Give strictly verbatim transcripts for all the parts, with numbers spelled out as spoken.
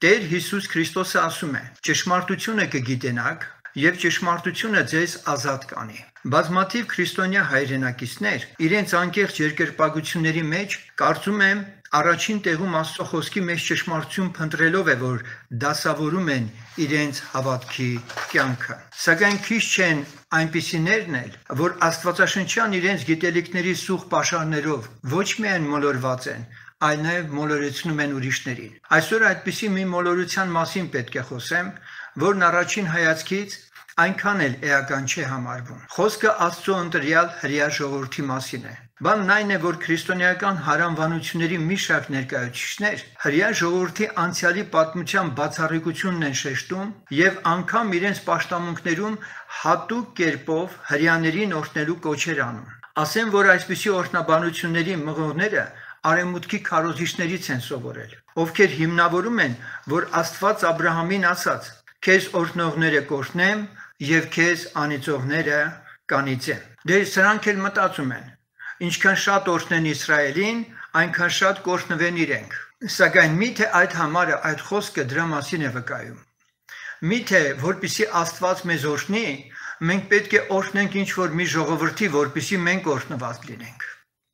Տեր Հիսուս Քրիստոսը ասում է. «Ճշմարտությունը կգիտենաք, եւ ճշմարտությունը ձեզ ազատ կանի»։ Բազմաթիվ քրիստոնյա հայրենակիցներ իրենց անկեղծ երկրպագությունների մեջ կարծում եմ առաջին տեղում Աստծո խոսքի մեջ ճշմարտություն փնտրելով է, որ դասավորում են իրենց հավատքի կյանքը։ Սակայն քիչ չեն այնպիսիներն էլ, որ աստվածաշնչյան իրենց գիտելիքների սուղ պաշարներով ոչ միայն մոլորված են, այլ նաև մոլորեցնում են ուրիշներին։ Այսօր այդպիսի մի մոլորության մասին պետք է խոսեմ, որն առաջին հայացքից այնքան էլ էական չէ համարվում։ Խոսքը Աստծո ընտրյալ հրեա ժողովրդի մասին է։ Բանն այն է, որ քրիստոնեական հարանվանությունների մի շարք ներկայացուցիչներ հրեա ժողովրդի անցյալի պատմության բացառիկությունն են շեշտում եւ անգամ իրենց պաշտամունքներում հատուկ կերպով հրեաներին օրհնելու կոչեր անում։ Ասեմ, որ այսպիսի օրհնաբանությունների մղողները արևմուտքի քարոզիչներից են սովորել, ովքեր հիմնավորում են, որ Աստված Աբրահամին ասաց. «Քեզ օրհնողները կօրհնեմ եւ քեզ անիծողները կանիծեմ»։ Դե սրանք էլ մտածում են. ինչքան շատ օրհնեն Իսրայելին, այնքան շատ կօրհնվեն իրենք։ Սակայն միթե այդ համարը, այդ խոսքը դրա մասին է վկայում։ Միթե որպեսզի Աստված մեզ օրհնի, մենք պետք է օրհնենք ինչ-որ մի ժողովրդի, որպեսզի մենք օրհնված լինենք։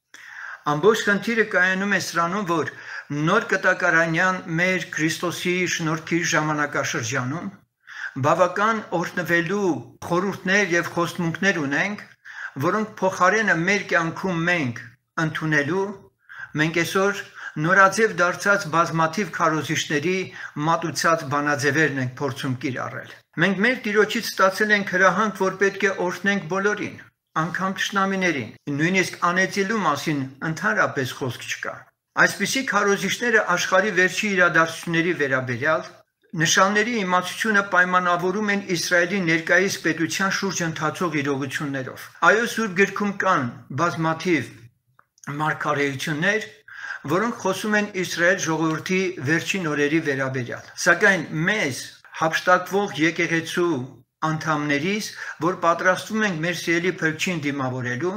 Ամբողջ խնդիրը կայանում է սրանում, որ նոր կտակարանյան մեր Քրիստոսի շնորհքի ժամանակաշրջանում բավական օրհնվելու խորհուրդներ եւ խոստմունքներ ունենք, որոնք փոխարենը մեր կյանքում մենք ընդունելու, մենք այսօր նորաձև դարձած բազմաթիվ քարոզիչների մատուցած բանաձևերն ենք փորձում կիրառել։ Մենք մեր Տիրոջից ստացել ենք հրահանգ, որ պետք է օրհնենք բոլորին, անգամ թշնամիներին, նույնիսկ անեծելու մասին ընդհանրապես խոսք չկա։ Այսպիսի քարոզիչները աշխարհի վերջի իրադարձությունների վերաբերյալ նշանների իմացությունը պայմանավորում են Իսրայելի ներկայիս պետության շուրջ ընթացող իրողություններով։ Այո, Սուրբ Գրքում կան բազմաթիվ մարգարեություններ, որոնք խոսում են Իսրայել ժողովրդի վերջին օրերի վերաբերյալ։ Սակայն մեզ հափշտակվող եկեղեցու անդամներիս, որ պատրաստվում ենք մեր սիրելի Փրկչին դիմավորելու,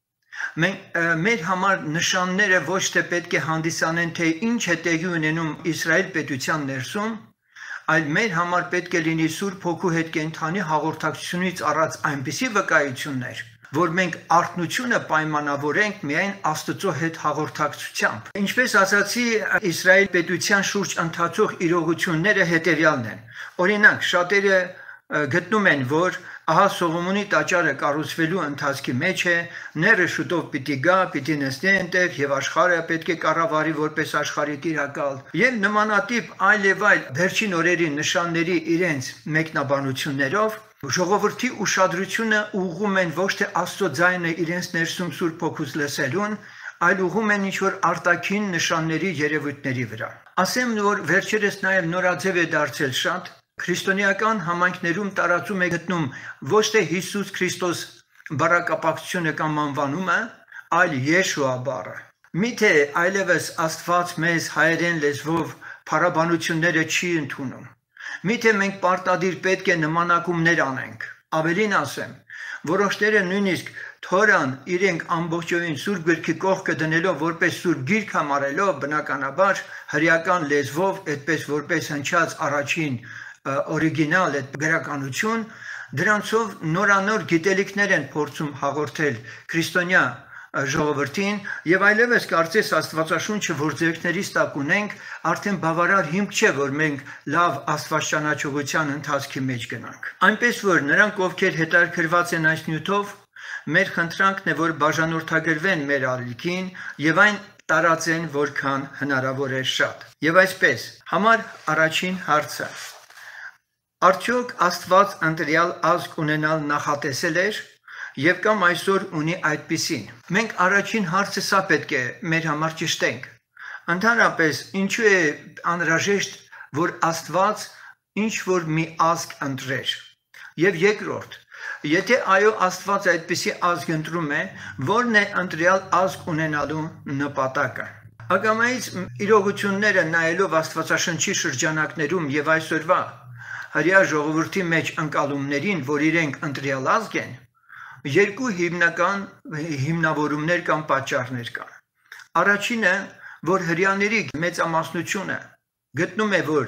մենք մեր համար նշանները ոչ թե պետք է հանդիսանեն, թե ինչ է տեղի ունենում Իսրայել պետության ներսում, այլ մեր համար պետք է լինի Սուրբ Հոգու հետ կենթանի հաղորդակցությունից առած այնպիսի վկայություններ, որ մենք արթնությունը պայմանավորենք միայն Աստծո հետ հաղորդակցությամբ։ Ինչպես ասացի, Իսրայել պետության շուրջ ընթացող իրողությունները հետևյալն են։ Օրինակ, շատերը գտնում են, որ ահա Սողոմոնի տաճարը կառուցվելու ընթացքի մեջ է, ները շուտով պիտի գա, պիտի նստի այնտեղ եւ աշխարհը պետք է կառավարի որպես աշխարհի տիրակալ։ Եվ նմանատիպ այլ եւ այլ վերջին օրերի նշանների իրենց մեկնաբանություններով ժողովրդի ուշադրությունը ուղղում են ոչ թե Աստծո ձայնը իրենց ներսում Սուրբ Հոգուց լսելուն, այլ ուղղում են ինչ-որ արտաքին նշանների երևույթների վրա։ Ասեմ, որ վերջերս նաեւ նորաձև է դարձել շատ քրիստոնեական համայնքներում տարածում է գտնում ոչ թե Հիսուս Քրիստոս բառակապակցությունը կամ անվանումը, այլ Եշուա բառը։ Միթե այլևս Աստված մեզ հայերեն լեզվով փառաբանությունները չի ընդունում։ Միթե մենք պարտադիր պետք է նմանակումներ անենք։ Ավելին ասեմ, որոշները նույնիսկ Թորան իրենք ամբողջովին Սուրբ Գրքի կողքը դնելով որպես Սուրբ Գիրք համարելով, բնականաբար հրեական լեզվով, այդպես որպես հնչած առաջին օրիգինալ այդ գրականություն, դրանցով նորանոր գիտելիքներ են փորձում հաղորդել քրիստոնյա ժողովրդին եւ այլևս կարծես Աստվածաշունչը, որ ձեռքներիս տակ ունենք, արդեն բավարար հիմք չէ, որ մենք լավ աստվածճանաչողության ընթացքի մեջ գնանք։ Այնպես որ նրանք, ովքեր հետաքրքրված են այս նյութով, մեր խնդրանքն է, որ բաժանորդագրվեն մեր ալիքին եւ այն տարածեն որքան հնարավոր է շատ։ Եվ այսպես, համար առաջին հարցը. Արդյոք Աստված ընտրյալ ազգ ունենալ նախատեսել էր եւ կամ այսօր ունի այդպիսին։ Մենք առաջին հարցը սա պետք է մեր համար ճշտենք։ Ընդհանրապես, ինչու է անհրաժեշտ, որ Աստված ինչ որ մի ազգ ընտրեր։ Եվ երկրորդ, եթե այո Աստված այդպիսի ազգ ընտրում է, ո՞րն է ընտրյալ ազգ ունենալու նպատակը։ Հակամայից իրողությունները նայելով Աստվածաշնչի շրջանակներում եւ այսօրվա հրեա ժողովրդի մեջ ընկալումներին, որ իրենք ընտրյալ ազգ են, երկու հիմնական հիմնավորումներ կամ պատճառներ կան։ Առաջինը, որ հրեաների մեծամասնությունը գտնում է, որ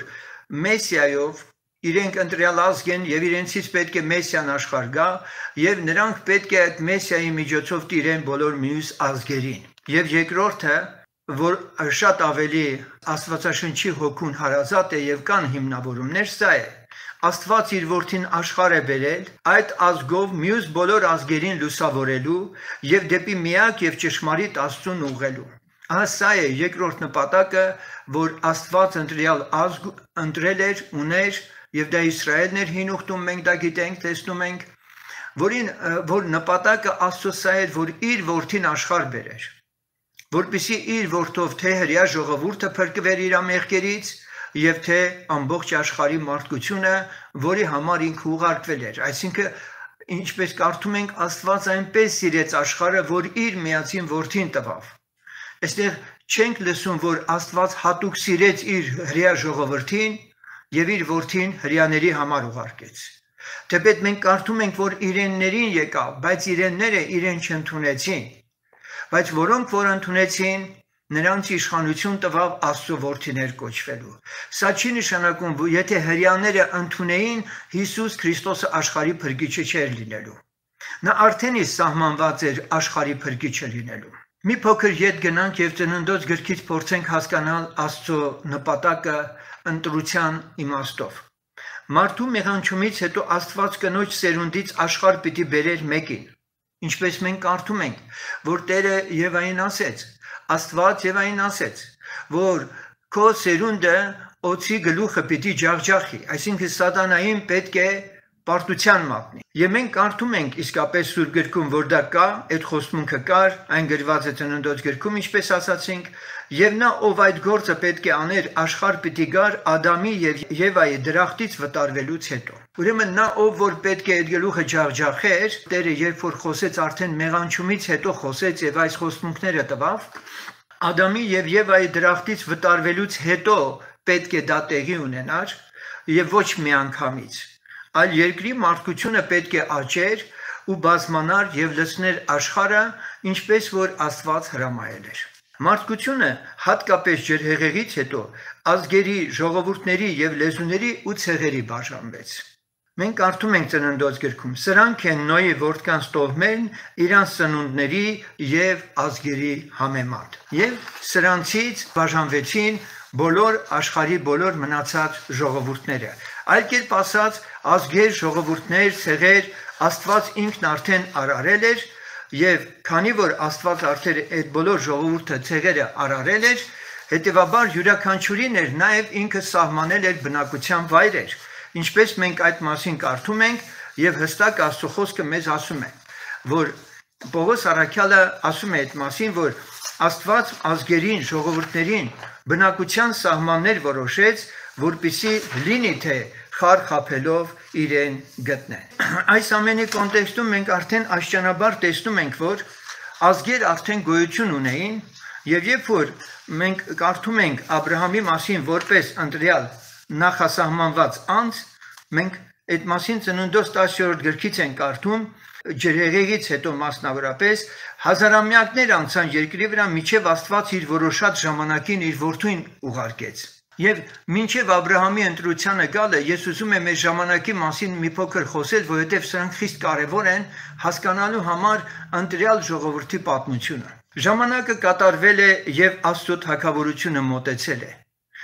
Մեսիայով իրենք ընտրյալ ազգ են եւ իրենցից պետք է Մեսիան աշխարհ գա եւ նրանք պետք է այդ Մեսիայի միջոցով տիրեն բոլոր մյուս ազգերին։ Եվ երկրորդը, որ շատ ավելի Աստվածաշնչի հոգուն հարազատ է եւ կան հիմնավորումներ, սա է. Աստված իր որդին աշխարհ է բերել այդ ազգով մյուս բոլոր ազգերին լուսավորելու եւ դեպի միակ եւ ճշմարիտ Աստծուն ուղղելու։ Ահա սա է երկրորդ նպատակը, որ Աստված ընտրյալ ազգ ընտրել էր, ուներ, եւ դա Իսրայելն էր հին ուխտում, մենք դա գիտենք, տեսնում ենք, որին որ նպատակը Աստծո սա էր, որ իր որդին աշխարհ բերեր, որպեսզի իր որդով թե հրյա ժողովուրդը փրկվեր իր ամեղքերից եւ թե ամբողջ աշխարհի մարդկությունը, որի համար ինքը ուղարկվել էր։ Այսինքն, ինչպես կարդում ենք, Աստված այնպես սիրեց աշխարհը, որ իր միածին որդին տվավ։ Այստեղ չենք լսում, որ Աստված հատուկ սիրեց իր հրյա ժողովրդին եւ իր որդին հրյաների համար ուղարկեց։ Թեպետ մենք կարդում ենք, որ իրեններին եկավ, բայց իրենները իրեն չընդունեցին։ Բայց որոնք որ ընդունեցին, նրանց իշխանություն տվավ Աստծո որդիներ կոչվելու։ Սա չի նշանակում, որ եթե հրյաները ընդունեին, Հիսուս Քրիստոսը աշխարհի փրկիչը չէր լինելու։ Նա արդեն իսկ սահմանված էր աշխարհի փրկիչը լինելու։ Մի փոքր ետ գնանք եւ Ծննդոց գրքից փորձենք հասկանալ Աստծո նպատակը ընտրության իմաստով։ Մարդու մեղանչումից հետո Աստված կնոջ սերունդից աշխարհ պիտի բերեր մեկին։ Ինչպես մենք կարդում ենք, որ Տերը Եվային ասեց, Աստված Եվային ասեց, որ քո սերունդը օձի գլուխը պիտի ջախջախի, այսինքն սատանային պետք է պարտության մատնի։ Եվ մենք կարդում ենք իսկապես Սուրբ գրքում, որ դա կա, այդ խոստմունքը կար, այն գրված է Ծննդոց գրքում, ինչպես ասացինք, եւ նա ով այդ գործը պետք է աներ, աշխարհ պիտի գար Ադամի եւ Եվայի դրախտից վտարվելուց հետո։ Ուրեմն նա ով որ պետք է այդ գլուխը ջախջախեր, Տերը երբ որ խոսեց արդեն մեղանչումից հետո խոսեց եւ այս խոստմունքները տվավ, Ադամի եւ Եվայի դրախտից վտարվելուց հետո պետք է դա տեղի ունենար եւ ոչ միանգամից, այլ երկրի մարդկությունը պետք է աճեր ու բազմանար եւ լցներ աշխարհը, ինչպես որ Աստված հրամայել էր։ Մարդկությունը հատկապես ջրհեղեղից հետո ազգերի, ժողովուրդների եւ լեզուների ու ցեղերի բաժանվեց։ Մենք կարդում ենք Ծննդոց գրքում. սրանք են Նոյի որդկանց տոհմերն իրանց ծնունդների եւ ազգերի համեմատ։ Եվ սրանցից բաժանվեցին բոլոր աշխարհի բոլոր մնացած ժողովուրդները։ Այլ կերպ ասած, ազգեր, ժողովուրդներ, ցեղեր Աստված ինքն արդեն արարել էր եւ քանի որ Աստված արդեն այդ բոլոր ժողովուրդը ցեղերը արարել էր, հետեւաբար յուրաքանչյուրին էր նաեւ ինքը սահմանել էր բնակության վայրեր, ինչպես մենք այդ մասին կարդում ենք եւ հստակ Աստծո խոսքը մեզ ասում է, որ Պողոս առաքյալը ասում է այդ մասին, որ Աստված ազգերին, ժողովուրդներին բնակության սահմաններ որոշեց, որպեսզի լինի թե խար խաբելով իրեն գտնեն։ Այս ամենի կոնտեքստում մենք արդեն աշճանաբար տեսնում ենք, որ ազգեր արդեն գոյություն ունեին, եւ երբ որ մենք կարդում ենք Աբրահամի մասին որպես ընտրյալ նախասահմանված անձ, մենք այդ մասին Ծննդոց տասերորդ գրքից ենք կարդում, ջրհեղեղից հետո մասնավորապես հազարամյակներ անցան երկրի վրա, մինչև Աստված իր որոշած ժամանակին իր որդուն ուղարկեց։ Եվ մինչև Աբրահամի ընտրությանը գալը, ես ուզում եմ այս ժամանակի մասին մի փոքր խոսել, որովհետև սրանք խիստ կարևոր են հասկանալու համար ընտրյալ ժողովրդի պատմությունը։ Ժամանակը կատարվել է եւ Աստծո թագավորությունը մոտեցել է։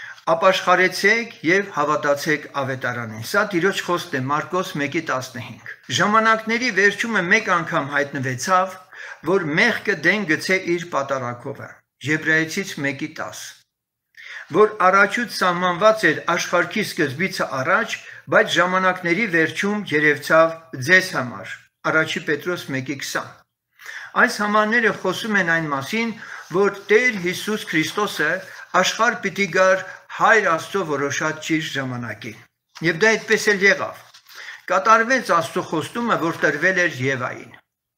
Ապաշխարեցեք եւ հավատացեք ավետարանին։ Սա Տիրոջ խոսքն է Մարկոս մեկի տասնհինգ։ Ժամանակների վերջումը մեկ անգամ հայտնվեցավ, որ մեղքը դեն գցե իր պատարակովը։ Եբրայեցից մեկի տասը, որ առաջուց սահմանված էր աշխարհի սկզբիցը առաջ, բայց ժամանակների վերջում երևցավ ձեզ համար։ Առաջի Պետրոս մեկի քսան։ Այս համարները խոսում են այն մասին, որ Տեր Հիսուս Քրիստոսը աշխարհ պիտի գար Հայր Աստծո որոշած ճիշտ ժամանակին։ Եվ դա այդպես էլ եղավ։ Կատարվեց Աստծո խոստումը, որ տրվել էր Եվային,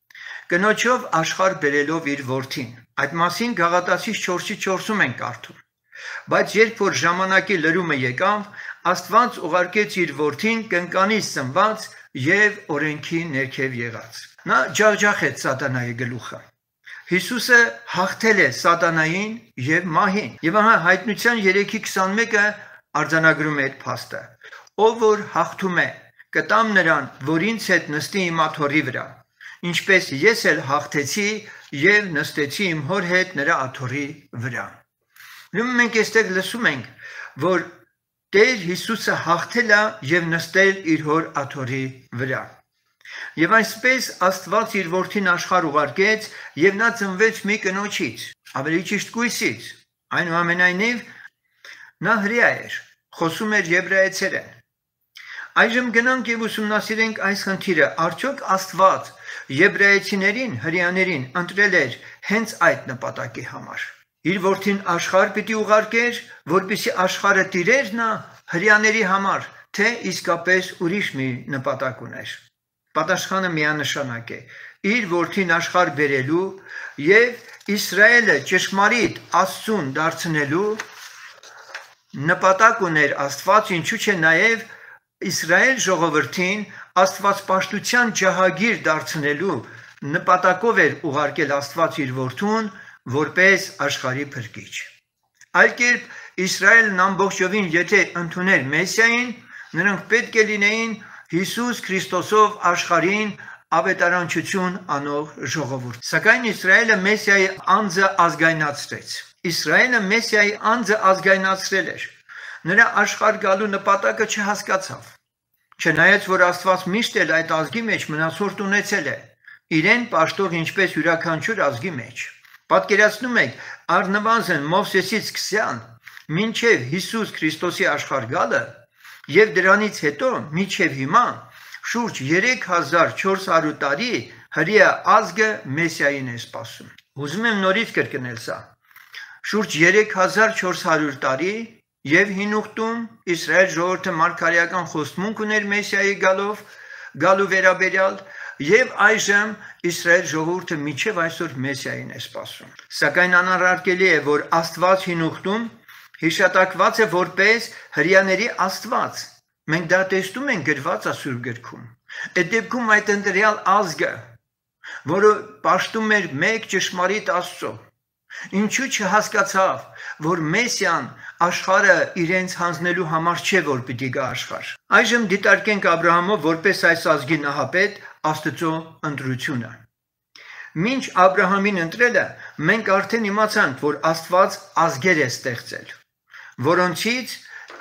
կնոջով աշխարհ բերելով իր որդին։ Այդ մասին Գաղատացիս չորսի չորսում ենք կարդում։ Բայց երբ որ ժամանակի լրումը եկավ, Աստված ուղարկեց իր որդին կնկանից ծնված եւ օրենքի ներքև եղած։ Նա ջախջախեց սատանայի գլուխը։ Հիսուսը հաղթել է սատանային եւ մահին։ Եվ ահա Հայտնության երեքի քսանմեկը արձանագրում է այդ փաստը։ Ով որ հաղթում է, կտամ նրան, որ ինձ հետ նստի իմ աթոռի վրա, ինչպես ես էլ հաղթեցի եւ նստեցի իմ հոր հետ նրա աթոռի վրա։ Ուրեմն մենք այստեղ լսում ենք, որ Տեր Հիսուսը հաղթել է եւ նստել իր հոր աթոռի վրա։ Եվ այսպես Աստված իր որդին աշխարհ ուղարկեց եւ նա ծնվեց մի կնոջից, ավելի ճիշտ կույսից, այնուամենայնիվ նա հրեա էր, խոսում էր եբրայեցերեն։ Այժմ գնանք եւ ուսումնասիրենք այս խնդիրը, արդյոք Աստված եբրայեցիներին, հրեաներին ընտրել էր հենց այդ նպատակի համար։ Իր որդին աշխարհ պիտի ուղարկեր, որպեսզի աշխարհը տիրեր նա հրեաների համար, թե իսկապես ուրիշ մի նպատակ ուներ։ Պատասխանը միանշանակ է։ Իր որդին աշխարհ բերելու եւ Իսրայելը ճշմարիտ Աստծուն դարձնելու նպատակ ուներ Աստված, ինչու՞ չէ նաեւ Իսրայել ժողովրդին Աստվածպաշտության ջահագիր դարձնելու նպատակով էր ուղարկել Աստված իր որդուն որպես աշխարհի փրկիչ։ Այլ կերպ Իսրայելն ամբողջովին եթե ընդուներ Մեսիային, նրանք պետք է լինեին Հիսուս Քրիստոսով աշխարհին ավետարանչություն անող ժողովուրդ։ Սակայն Իսրայելը Մեսիայի անձը ազգայնացրեց։ Իսրայելը Մեսիայի անձը ազգայնացրել էր։ Նրա աշխարհ գալու նպատակը չհասկացավ։ Չնայած որ Աստված միշտ էլ այդ ազգի մեջ մնացորդ ունեցել է, իրեն պաշտող ինչպես յուրաքանչյուր ազգի մեջ։ Պատկերացնում եք, առնվազն Մովսեսից սկսյան, մինչև Հիսուս Քրիստոսի աշխարհ գալը եւ դրանից հետո մինչև հիմա շուրջ երեք հազար չորս հարյուր տարի հրեա ազգը Մեսիային է սպասում։ Ուզում եմ նորից կրկնել սա։ Շուրջ երեք հազար չորս հարյուր տարի եւ հին ուխտում Իսրայել ժողովուրդը մարգարեական խոստմունք ուներ Մեսիայի գալով, գալու վերաբերյալ եւ այժմ Իսրայել ժողովուրդը մինչև այսօր Մեսիային է սպասում։ Սակայն անառարկելի է, որ Աստված հին ուխտում հիշատակված է որպես հրեաների Աստված։ Մենք դա տեսնում ենք գրված Սուրբ գրքում։ Այդ դեպքում այդ ընտրյալ ազգը, որը պաշտում էր մեկ ճշմարիտ Աստծո, ինչու չհասկացավ, որ Մեսիան աշխարհը իրենց հանձնելու համար չէ, որ պիտի գա աշխարհ։ Այժմ դիտարկենք Աբրահամով որպես այս ազգի նահապետ Աստծո ընտրությունը։ Մինչ Աբրահամին ընտրելը, մենք արդեն իմացանք, որ Աստված ազգեր է ստեղծել, որոնցից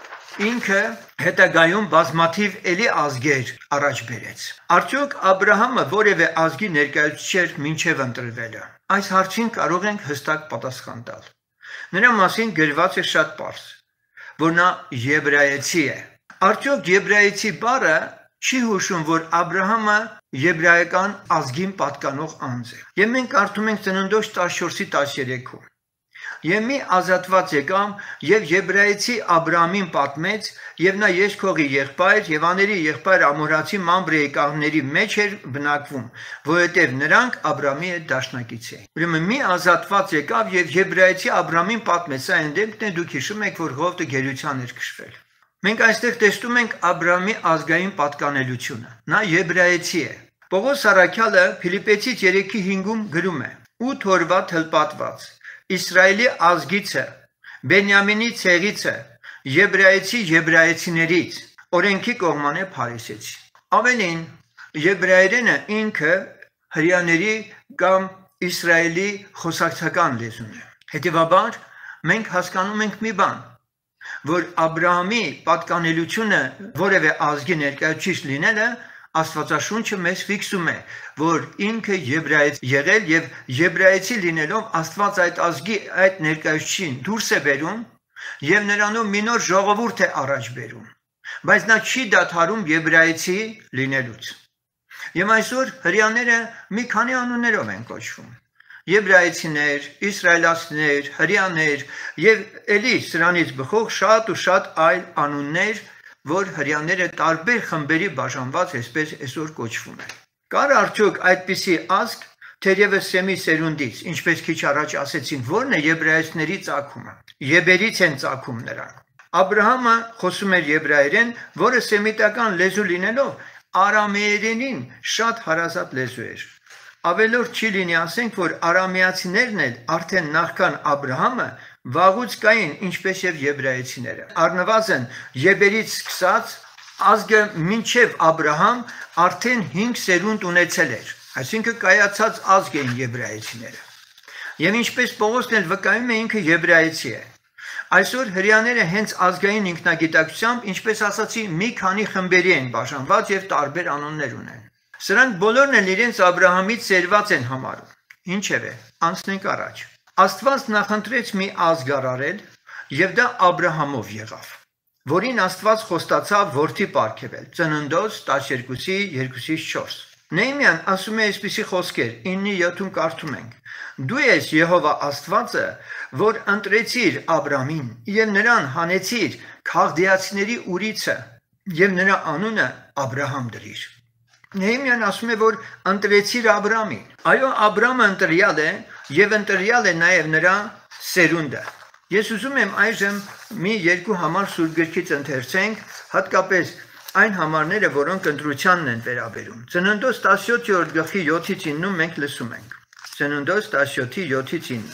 ինքը հետագայում բազմաթիվ էլի ազգեր առաջ բերեց։ Արդյոք Աբրահամը որևէ ազգի ներկայացուցիչ էր մինչև ընտրվելը։ Այս հարցին կարող ենք հստակ պատասխան տալ։ Նրա մասին գրված է շատ պարզ, որ նա եբրայեցի է։ Արդյոք եբրայեցի բառը չի հուշում, որ Աբրահամը եբրայական ազգին պատկանող անձ է։ Եվ մենք կարդում ենք Ծննդոց տասնչորսի տասներեքում։ Եվ մի ազատված եկամ եւ եբրայեցի Աբրահամին պատմեց, եւ նա Եսքողի եղբայր եւ աների եղբայր ամորացի Մամբրեի կաղների մեջ էր բնակվում, որովհետեւ նրանք Աբրահամի հետ դաշնակից էին։ Ուրեմն մի ազատված եկավ եւ եբրայեցի Աբրահամին պատմեց, սա այն դեպքն է, դուք հիշում եք, որ Հովտը գերության էր քշվել։ Մենք այստեղ տեսնում ենք Աբրահամի ազգային պատկանելությունը։ Նա եբրայեցի է։ Պողոս Առաքյալը Ֆիլիպեցից երեքի հինգում գրում է. «Ութ օրվա թլպատված Իսրայելի ազգիցը, Բենյամինի ցեղիցը, եբրայեցի եբրայեցիներից, օրենքի կողմանե փարիսեցի»։ Ավելին, եբրայերենը ինքը հրեաների կամ Իսրայելի խոսակցական լեզուն է։ Հետևաբար, մենք հասկանում ենք մի բան, որ Աբրահամի պատկանելությունը որևէ ազգի ներկայացուցիչ լինելը Աստվածաշունչը մեզ ֆիքսում է, որ ինքը եբրայец եղել եւ եբրայեցի լինելով Աստված այդ ազգի այդ ներկայացուցին դուրս է բերում եւ նրանով մի նոր ժողովուրդ է առաջ բերում, բայց նա չի դադարում եբրայեցի լինելուց։ Եվ այսօր հրեաները մի քանի անուններով են կոչվում. եբրայեցիներ, իսրայելացիներ, հրեաներ եւ ելի սրանից բխող շատ ու շատ այլ անուններ, որ հրեաները տարբեր խմբերի բաժանված այսպես այսօր կոչվում են։ Կար արդյոք այդպիսի ազգ, թերևս Սեմի սերունդից, ինչպես քիչ առաջ ասեցին, որն է եբրայեցիների ծագումը։ Եբերից են ծագում նրանք։ Աբրահամը խոսում էր եբրայերեն, որը սեմիտական լեզու լինելով արամեերենին շատ հարազատ լեզու էր։ Ավելորդ չի լինի ասենք, որ արամեացիներն էլ արդեն նախքան Աբրահամը վաղուց կային ինչպես եւ եբրայեցիները։ Առնվազն Եբերից սկսած ազգը մինչև Աբրահամ արդեն հինգ սերունդ ունեցել էր, այսինքն կայացած ազգ էին եբրայեցիները։ Եվ ինչպես Պողոսն էլ վկայում է, ինքը եբրայեցի է։ Այսօր հրեաները հենց ազգային ինքնագիտակցությամբ, ինչպես ասացի, մի քանի խմբերի են բաժանված եւ տարբեր անուններ ունեն։ Սրանք բոլորն էլ իրենց Աբրահամից ծերված են համարում։ Ինչևէ, անցնենք առաջ։ Աստված նախընտրեց մի ազգ արարել, եւ դա Աբրահամով եղավ, որին Աստված խոստացավ որդի պարգևել։ Ծննդոց տասներկուսի երկուսից չորս։ Նեհեմիան ասում է այսպիսի խոսքեր, ինը յոթում կարդում ենք. Դու ես Եհովա Աստվածը, որ ընտրեցիր Աբրամին եւ նրան հանեցիր Քաղդեացիների ուրիցը եւ նրա անունը Աբրահամ դրիր։ Նեհեմիան ասում է, որ ընտրեցիր Աբրամին։ Այո, Աբրամը ընտրյալ է եւ ընտրյալ է նաեւ նրա սերունդը։ Ես ուզում եմ այժմ մի երկու համար Սուրբ գրքից ընթերցենք, հատկապես այն համարները, որոնք ընտրությանն են վերաբերում։ Ծննդոց տասնյոթերորդ գլխի յոթից իննում մենք լսում ենք։ Ծննդոց տասնյոթի յոթից ինը։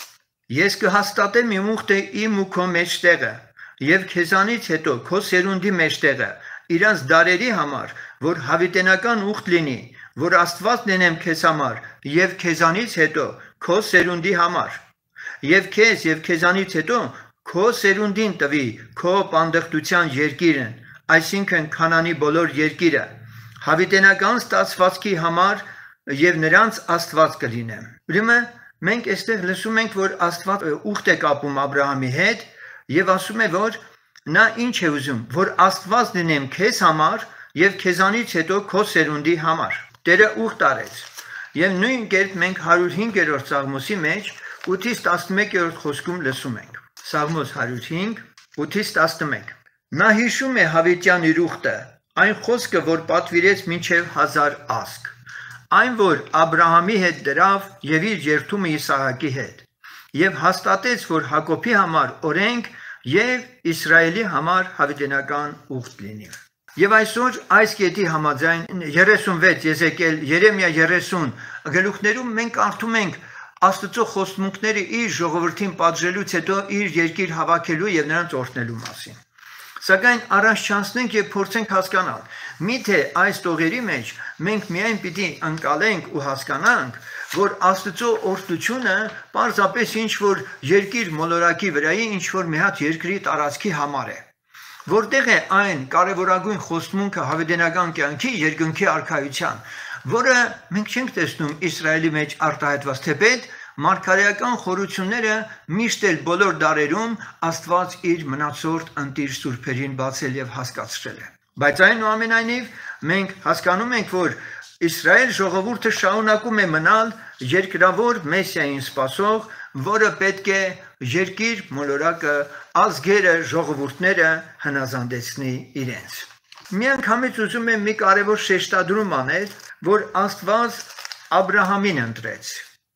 Ես կհաստատեմ իմ ուխտը իմ ու քո մեջտեղը, եւ քեզանից հետո քո սերունդի մեջտեղը, իրանց դարերի համար, որ հավիտենական ուխտ լինի, որ Աստված լինեմ քեզ համար, եւ քեզանից հետո քո սերունդի համար, եւ քեզ եւ քեզանից հետո քո սերունդին տվի քո պանդխտության երկիրն, այսինքն Քանանի բոլոր երկիրը, հավիտենական ստացվածքի համար եւ նրանց Աստված կլինեմ։ Ուրեմն մենք այստեղ լսում ենք, որ Աստված ուխտ է կապում Աբրահամի հետ եւ ասում է, որ նա ինչ է ուզում, որ Աստված լինեմ քեզ համար եւ քեզանից հետո քո սերունդի համար։ Տերը ուխտ արեց։ Եվ նույն կերպ մենք հարյուր հինգերորդ Սաղմոսի մեջ ութից տասնմեկերորդ խոսքում լսում ենք։ Սաղմոս հարյուր հինգ ութից տասնմեկ։ Նա հիշում է հավիտյան իր ուխտը, այն խոսքը, որ պատվիրեց մինչև հազար ազգ, այն, որ Աբրահամի հետ դրավ եւ իր երդումը Իսահակի հետ, եւ հաստատեց, որ Հակոբի համար օրենք եւ Իսրայելի համար հավիտենական ուխտ լինի։ Եվ այսօր այս կետի համաձայն երեսունվեց Եզեկիել Երեմիա երեսուն գլուխներում մենք կարդում ենք Աստծո խոստմունքները իր ժողովրդին պատժելուց հետո իր երկիր հավաքելու եւ նրանց օրհնելու մասին։ Սակայն առաջ չանցնենք եւ փորձենք հասկանալ, միթե այս տողերի մեջ մենք միայն պիտի ընկալենք ու հասկանանք, որ Աստծո օրհնությունը պարզապես ինչ որ երկիր մոլորակի վրայի ինչ որ մի հատ երկրի տարածքի համար է։ Որտեղ է այն կարևորագույն խոստմունքը հավիտենական կյանքի երկնքի արքայության, որը մենք չենք տեսնում Իսրայելի մեջ արտահայտված, թեպետ մարգարեական խորությունները միշտ էլ բոլոր դարերում Աստված իր մնացորդ ընտիր սուրբերին բացել եւ հասկացրել է։ Բայց այնուամենայնիվ մենք հասկանում ենք, որ Իսրայել ժողովուրդը շարունակում է մնալ երկրավոր Մեսիային սպասող, որը պետք է երկիր մոլորակը, ազգերը, ժողովուրդները հնազանդեցնի իրենց։ Միանգամից ուզում եմ մի կարևոր շեշտադրում անել, որ Աստված Աբրահամին ընտրեց։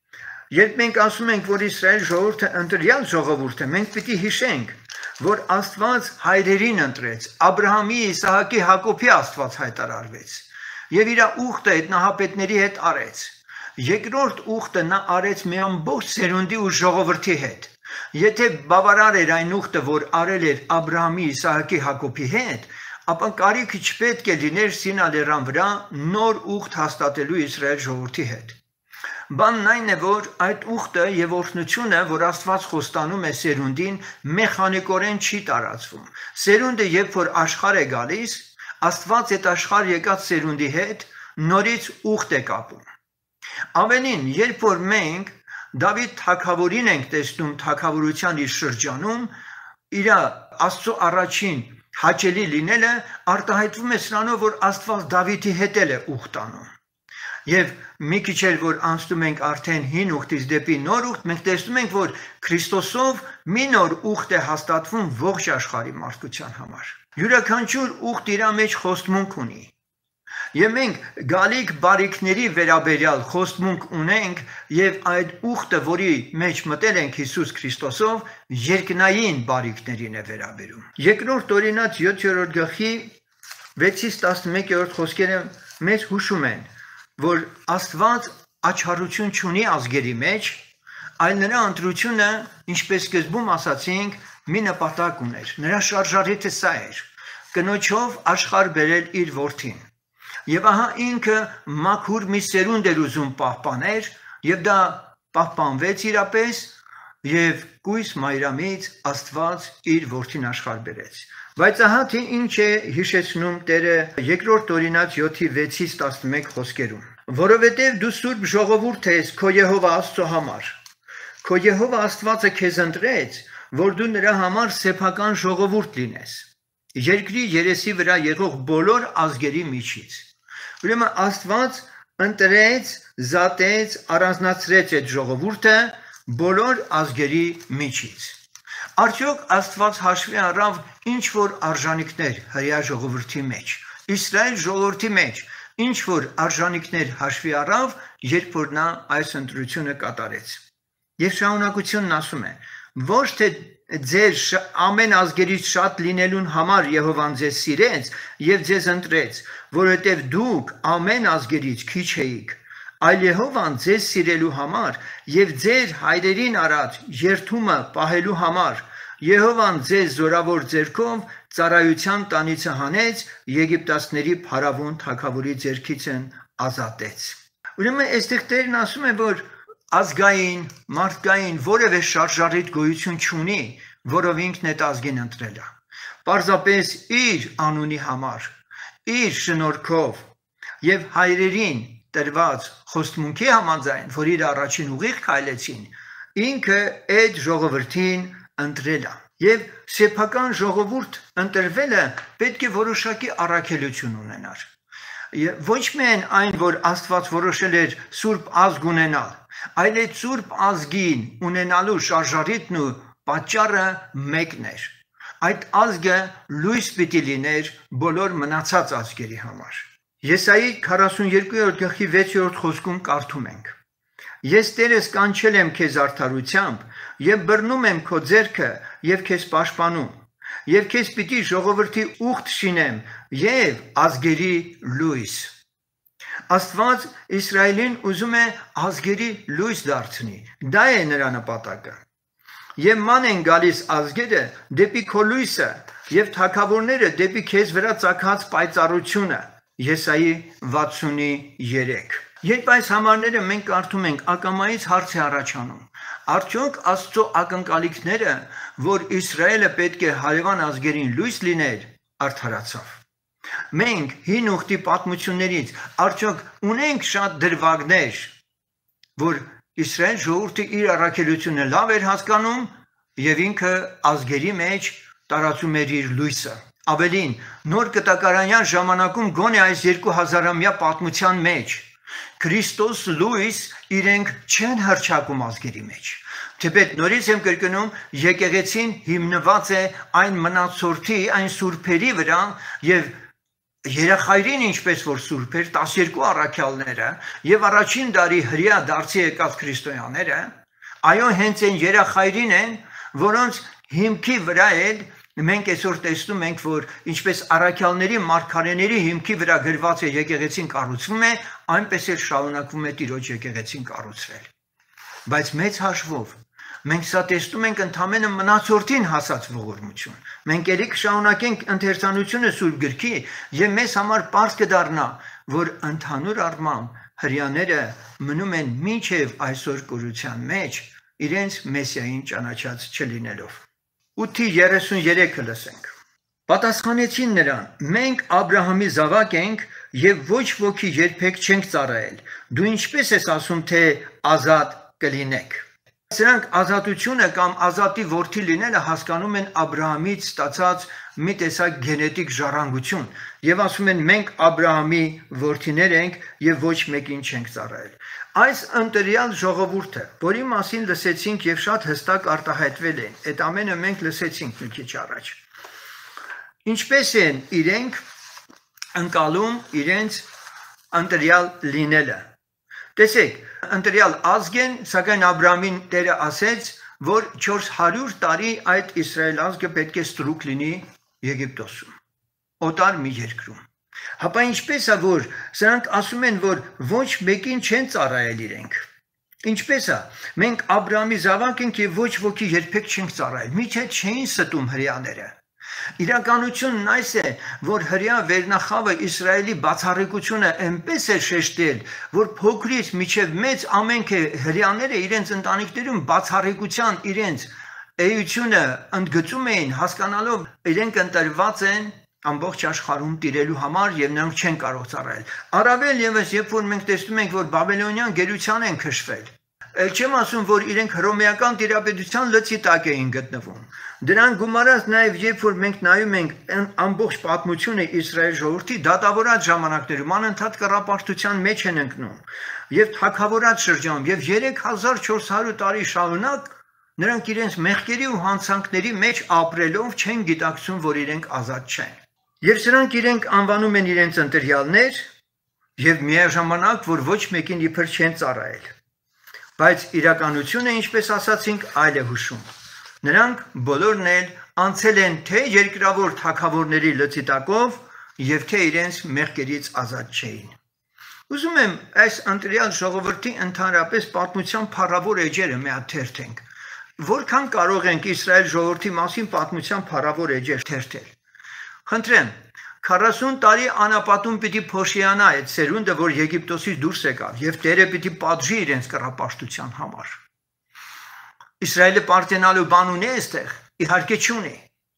Երբ մենք ասում ենք, որ Իսրայել ժողովուրդը ընտրյալ ժողովուրդ է, մենք պիտի հիշենք, որ Աստված հայրերին ընտրեց, Աբրահամի, Իսահակի, Հակոբի Աստված հայտարարվեց եւ իր ուխտը ետնահապետների հետ արեց։ Երկրորդ ուխտը նա արեց մի ամբողջ սերունդի ու ժողովրդի հետ։ Եթե բավարար էր այն ուխտը, որ արել էր Աբրահամի, Իսահակի, Հակոբի հետ, ապա կարիքը չպետք է լիներ Սինա լեռան վրա նոր ուխտ հաստատելու Իսրայել ժողովրդի հետ։ Բանն այն է, որ այդ ուխտը եւ օրհնությունը, որ Աստված խոստանում է սերունդին, մեխանիկորեն չի տարածվում։ Սերունդը երբ որ աշխարհ է գալիս, Աստված այդ աշխարհ եկած սերունդի հետ նորից ուխտ է կապում։ Ավելին, երբ որ մենք Դավիթ թագավորին ենք տեսնում թագավորության իր շրջանում, իր Աստծո առաջին հաճելի լինելը արտահայտվում է սրանով, որ Աստված Դավիթի հետ էլ է ուխտ անում։ Եվ մի քիչ էլ որ անցնում ենք արդեն հին ուխտից դեպի նոր ուխտ, մենք տեսնում ենք, որ Քրիստոսով մի նոր ուխտ է հաստատվում ողջ աշխարհի մարդկության համար։ Յուրաքանչյուր ուխտ իր մեջ խոստմունք ունի։ Եվ մենք գալիք բարիքների վերաբերյալ խոստմունք ունենք եւ այդ ուխտը, որի մեջ մտել ենք Հիսուս Քրիստոսով, երկնային բարիքներին է վերաբերում։ Երկրորդ օրինաց յոթերորդ գլխի վեցից տասնմեկերորդ խոսքերը մեզ հուշում են, որ Աստված աչառություն չունի ազգերի մեջ, այլ նրա ընտրությունը, ինչպես սկզբում ասացինք, մի նպատակ ուներ։ Նրա շարժառիթը սա էր. կնոջով աշխարհ բերել իր որդին։ Եվ ահա ինքը մաքուր մի սերունդ էր ուզում պահպաներ, եւ դա պահպանվեց իրապես, եւ կույս մայրամից Աստված իր որդին աշխարհ բերեց։ Բայց ահա թե ինչ է հիշեցնում Տերը երկրորդ օրինաց յոթի վեցից տասնմեկ խոսքերում. որովհետև դու սուրբ ժողովուրդ ես քո Եհովա Աստծո համար։ Քո Եհովա Աստվածը քեզ ընտրեց, որ դու նրա համար սեփական ժողովուրդ լինես, երկրի երեսի վրա եղող բոլոր ազգերի միջից։ Ուրեմն Աստված ընտրեց, զատեց, առանձնացրեց այդ ժողովուրդը բոլոր ազգերի միջից։ Արդյոք Աստված հաշվի առավ ինչ որ արժանիքներ հրեա ժողովրդի մեջ, Իսրայել ժողովրդի մեջ, ինչ որ արժանիքներ հաշվի առավ, երբ որ նա այս ընտրությունը կատարեց։ Եվ շարունակությունն ասում է. ոչ թե ձեր ամեն ազգերից շատ լինելուն համար Եհովան ձեզ սիրեց եւ ձեզ ընտրեց, որովհետեւ դուք ամեն ազգերից քիչ էիք, այլ Եհովան ձեզ սիրելու համար եւ ձեր հայրերին արած երթումը պահելու համար Եհովան ձեզ զորավոր ձեռքով ծառայության տանիցը հանեց, Եգիպտացիների փարավոն թագավորի ձեռքից ազատեց։ Ուրեմն այստեղ Տերն ասում է, որ ազգային, մարդկային որևէ շարժառիթ գոյություն չունի, որով ինքն այդ ազգին ընտրել է։ Պարզապես իր անունի համար, իր շնորհքով եւ հայրերին տրված խոստմունքի համաձայն, որ իր առաջին ուղիղ քայլեցին, ինքը այդ ժողովրդին ընտրել է։ Եվ սեփական ժողովուրդ ընտրվելը պետք է որոշակի առաքելություն ունենար։ Ոչ միայն այն, որ Աստված որոշել էր սուրբ ազգ ունենալ, այլ այդ սուրբ ազգին ունենալու շարժառիթն ու պատճառը մեկն էր։ Այդ ազգը լույս պիտի լիներ բոլոր մնացած ազգերի համար։ Եսայի քառասունյոթ գլխի վեցերորդ խոսքում կարդում ենք. Ես Տերս կանչել եմ քեզ արդարությամբ եւ բռնում եմ քո ձեռքը եւ քեզ պաշտպանում եւ քեզ պիտի ժողովրդի ուխտ շինեմ եւ ազգերի լույս։ Աստված Իսրայելին ուզում է ազգերի լույս դարձնի։ Դա է նրա նպատակը։ Եվ ման են գալիս ազգերը դեպի քո լույսը եւ թագավորները դեպի քեզ վրա ծագած պայծառությունը։ Եսայի վաթսուններեք։ Երբ այս համարները մենք կարդում ենք, ակամայից հարց է առաջանում. արդյոք Աստծո ակնկալիքները, որ Իսրայելը պետք է հարևան ազգերին լույս լիներ, արդարացավ։ Մենք հին ուխտի պատմություններից արդյոք ունենք շատ դրվագներ, որ Իսրայել ժողովուրդը իր առաքելությունը լավ էր հասկանում եւ ինքը ազգերի մեջ տարածում էր իր լույսը։ Ավելին, նոր կտակարանյան ժամանակում գոնե այս երկու հազարամյա պատմության մեջ Քրիստոս լույս իրենք չեն հռչակում ազգերի մեջ։ Թեպետ նորից եմ կրկնում, եկեղեցին հիմնված է այն մնացորդի, այն սուրբերի վրա եւ երախայրին ինչպես որ սուրբ էր, տասներկու առաքյալները եւ առաջին դարի հրեա դարձի եկած քրիստոնյաները, այո, հենց այն երախայրին են, որոնց հիմքի վրա էլ մենք այսօր տեսնում ենք, որ ինչպես առաքյալների, մարգարեների հիմքի վրա գրված է եկեղեցին կառուցվում է, այնպես էլ շարունակվում է Տիրոջ եկեղեցին կառուցվել։ Բայց մեծ հաշվով մենք սա տեսնում ենք ընդամենը մնացորդին հասած ողորմություն։ Մենք ելի կշարունակենք ընթերցանությունը Սուրբ Գրքի եւ մեզ համար պարզ կդառնա, որ ընդհանուր առմամբ հրեաները մնում են մինչև այսօր կորության մեջ իրենց մեսիային ճանաչած չլինելով։ ութի երեսուներեքը լսենք։ Պատասխանեցին նրան. մենք Աբրահամի զավակ ենք եւ ոչ ոքի երբեք չենք ծառայել։ Դու ինչպես ես ասում, թե ազատ կլինեք։ Սրանք ազատությունը կամ ազատի որդի լինելը հասկանում են Աբրահամից ստացած մի տեսակ գենետիկ ժառանգություն եւ ասում են մենք Աբրահամի որդիներ ենք եւ ոչ մեկին չենք ծառայել։ Այս ընտրյալ ժողովուրդը, որի մասին լսեցինք եւ շատ հստակ արտահայտվել են, այդ ամենը մենք լսեցինք մի քիչ առաջ։ Ինչպես են իրենք ընկալում իրենց ընտրյալ լինելը։ Տեսեք, ընտրյալ ազգ են, սակայն Աբրահամին Տերը ասեց, որ չորս հարյուր տարի այդ Իսրայել ազգը պետք է ստրուկ լինի Եգիպտոսում, օտար մի երկրում։ Հապա ինչպես է, որ սրանք ասում են, որ ոչ մեկին չեն ծառայել իրենք։ Ինչպես է, մենք Աբրահամի զավակ ենք եւ ոչ ոքի երբեք չենք ծառայել, միթե չէին ստում հրեաները։ Իրականությունն այս է, որ հրեա վերնախավը Իսրայելի բացառիկությունը այնպես է շեշտել, որ փոքրից մինչև մեծ ամենք է հրեաները իրենց ընտանիքներում բացառիկության իրենց էությունը ընդգծում էին, հասկանալով իրենք ընտրված են ամբողջ աշխարհում տիրելու համար եւ նրանք չեն կարող ծառայել։ Առավել եւս, երբ որ մենք տեսնում ենք, որ բաբելոնյան գերության են քշվել, չեմ ասում, որ իրենք հռոմեական տիրապետության լծի տակ էին գտնվում։ Դրան գումարած նաեւ, երբ որ մենք նայում ենք ամբողջ պատմությունը Իսրայել ժողովրդի դատավորած ժամանակներում անընդհատ կռապաշտության մեջ են ընկնում եւ թագավորած շրջանում եւ երեք հազար չորս հարյուր տարի շարունակ նրանք իրենց մեղքերի ու հանցանքների մեջ ապրելով չեն գիտակցում, որ իրենք ազատ չեն։ Եվ սրանք իրենք անվանում են իրենց ընտրյալներ եւ միաժամանակ, որ ոչ մեկին իբր չեն ծառայել։ Բայց իրականությունը, ինչպես ասացինք, այլ է հուշում։ Նրանք բոլորն էլ անցել են թե երկրավոր թագավորների լծի տակով եւ թե իրենց մեղքերից ազատ չէին։ Ուզում եմ այս ընտրյալ ժողովրդի ընդհանրապես պատմության փառավոր էջերը մի հատ թերթենք։ Որքան կարող ենք Իսրայել ժողովրդի մասին պատմության փառավոր էջեր թերթել։ Խնդրեմ, քառասուն տարի անապատում պիտի փոշիանա այդ սերունդը, որ Եգիպտոսից դուրս եկավ, եւ Տերը պիտի պատժի իրենց կռապաշտության համար։ Իսրայելը պարտենալու բան ունի այստեղ, իհարկե չունի։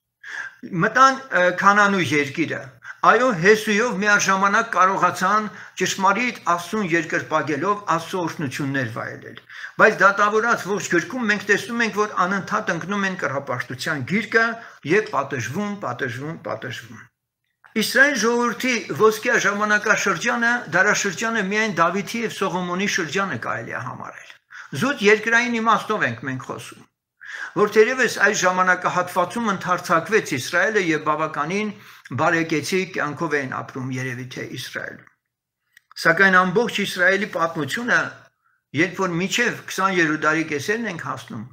Մտան Քանանու երկիրը, այո, Հեսույով միաժամանակ կարողացան ճշմարիտ Աստծուն երկրպագելով Աստծո օրհնություններ վայելել։ Բայց դատավորած ողջ գրքում մենք տեսնում ենք, որ անընդհատ ընկնում են կռապաշտության գիրկը եւ պատժվում, պատժվում, պատժվում։ Իսրայել ժողովրդի ոսկյա ժամանակաշրջանը, դարաշրջանը միայն Դավիթի եւ Սողոմոնի շրջանը կարելի է համարել։ Զուտ երկրային իմաստով ենք մենք խոսում, որ թերևս այս ժամանակահատվածում ընդարձակվեց Իսրայելը եւ բավականին բարեկեցիկ կյանքով էին ապրում երևի թե Իսրայելում։ Սակայն ամբողջ Իսրայելի պատմությունը, երբ որ միջև քսաներորդ դարի կեսերն ենք հասնում,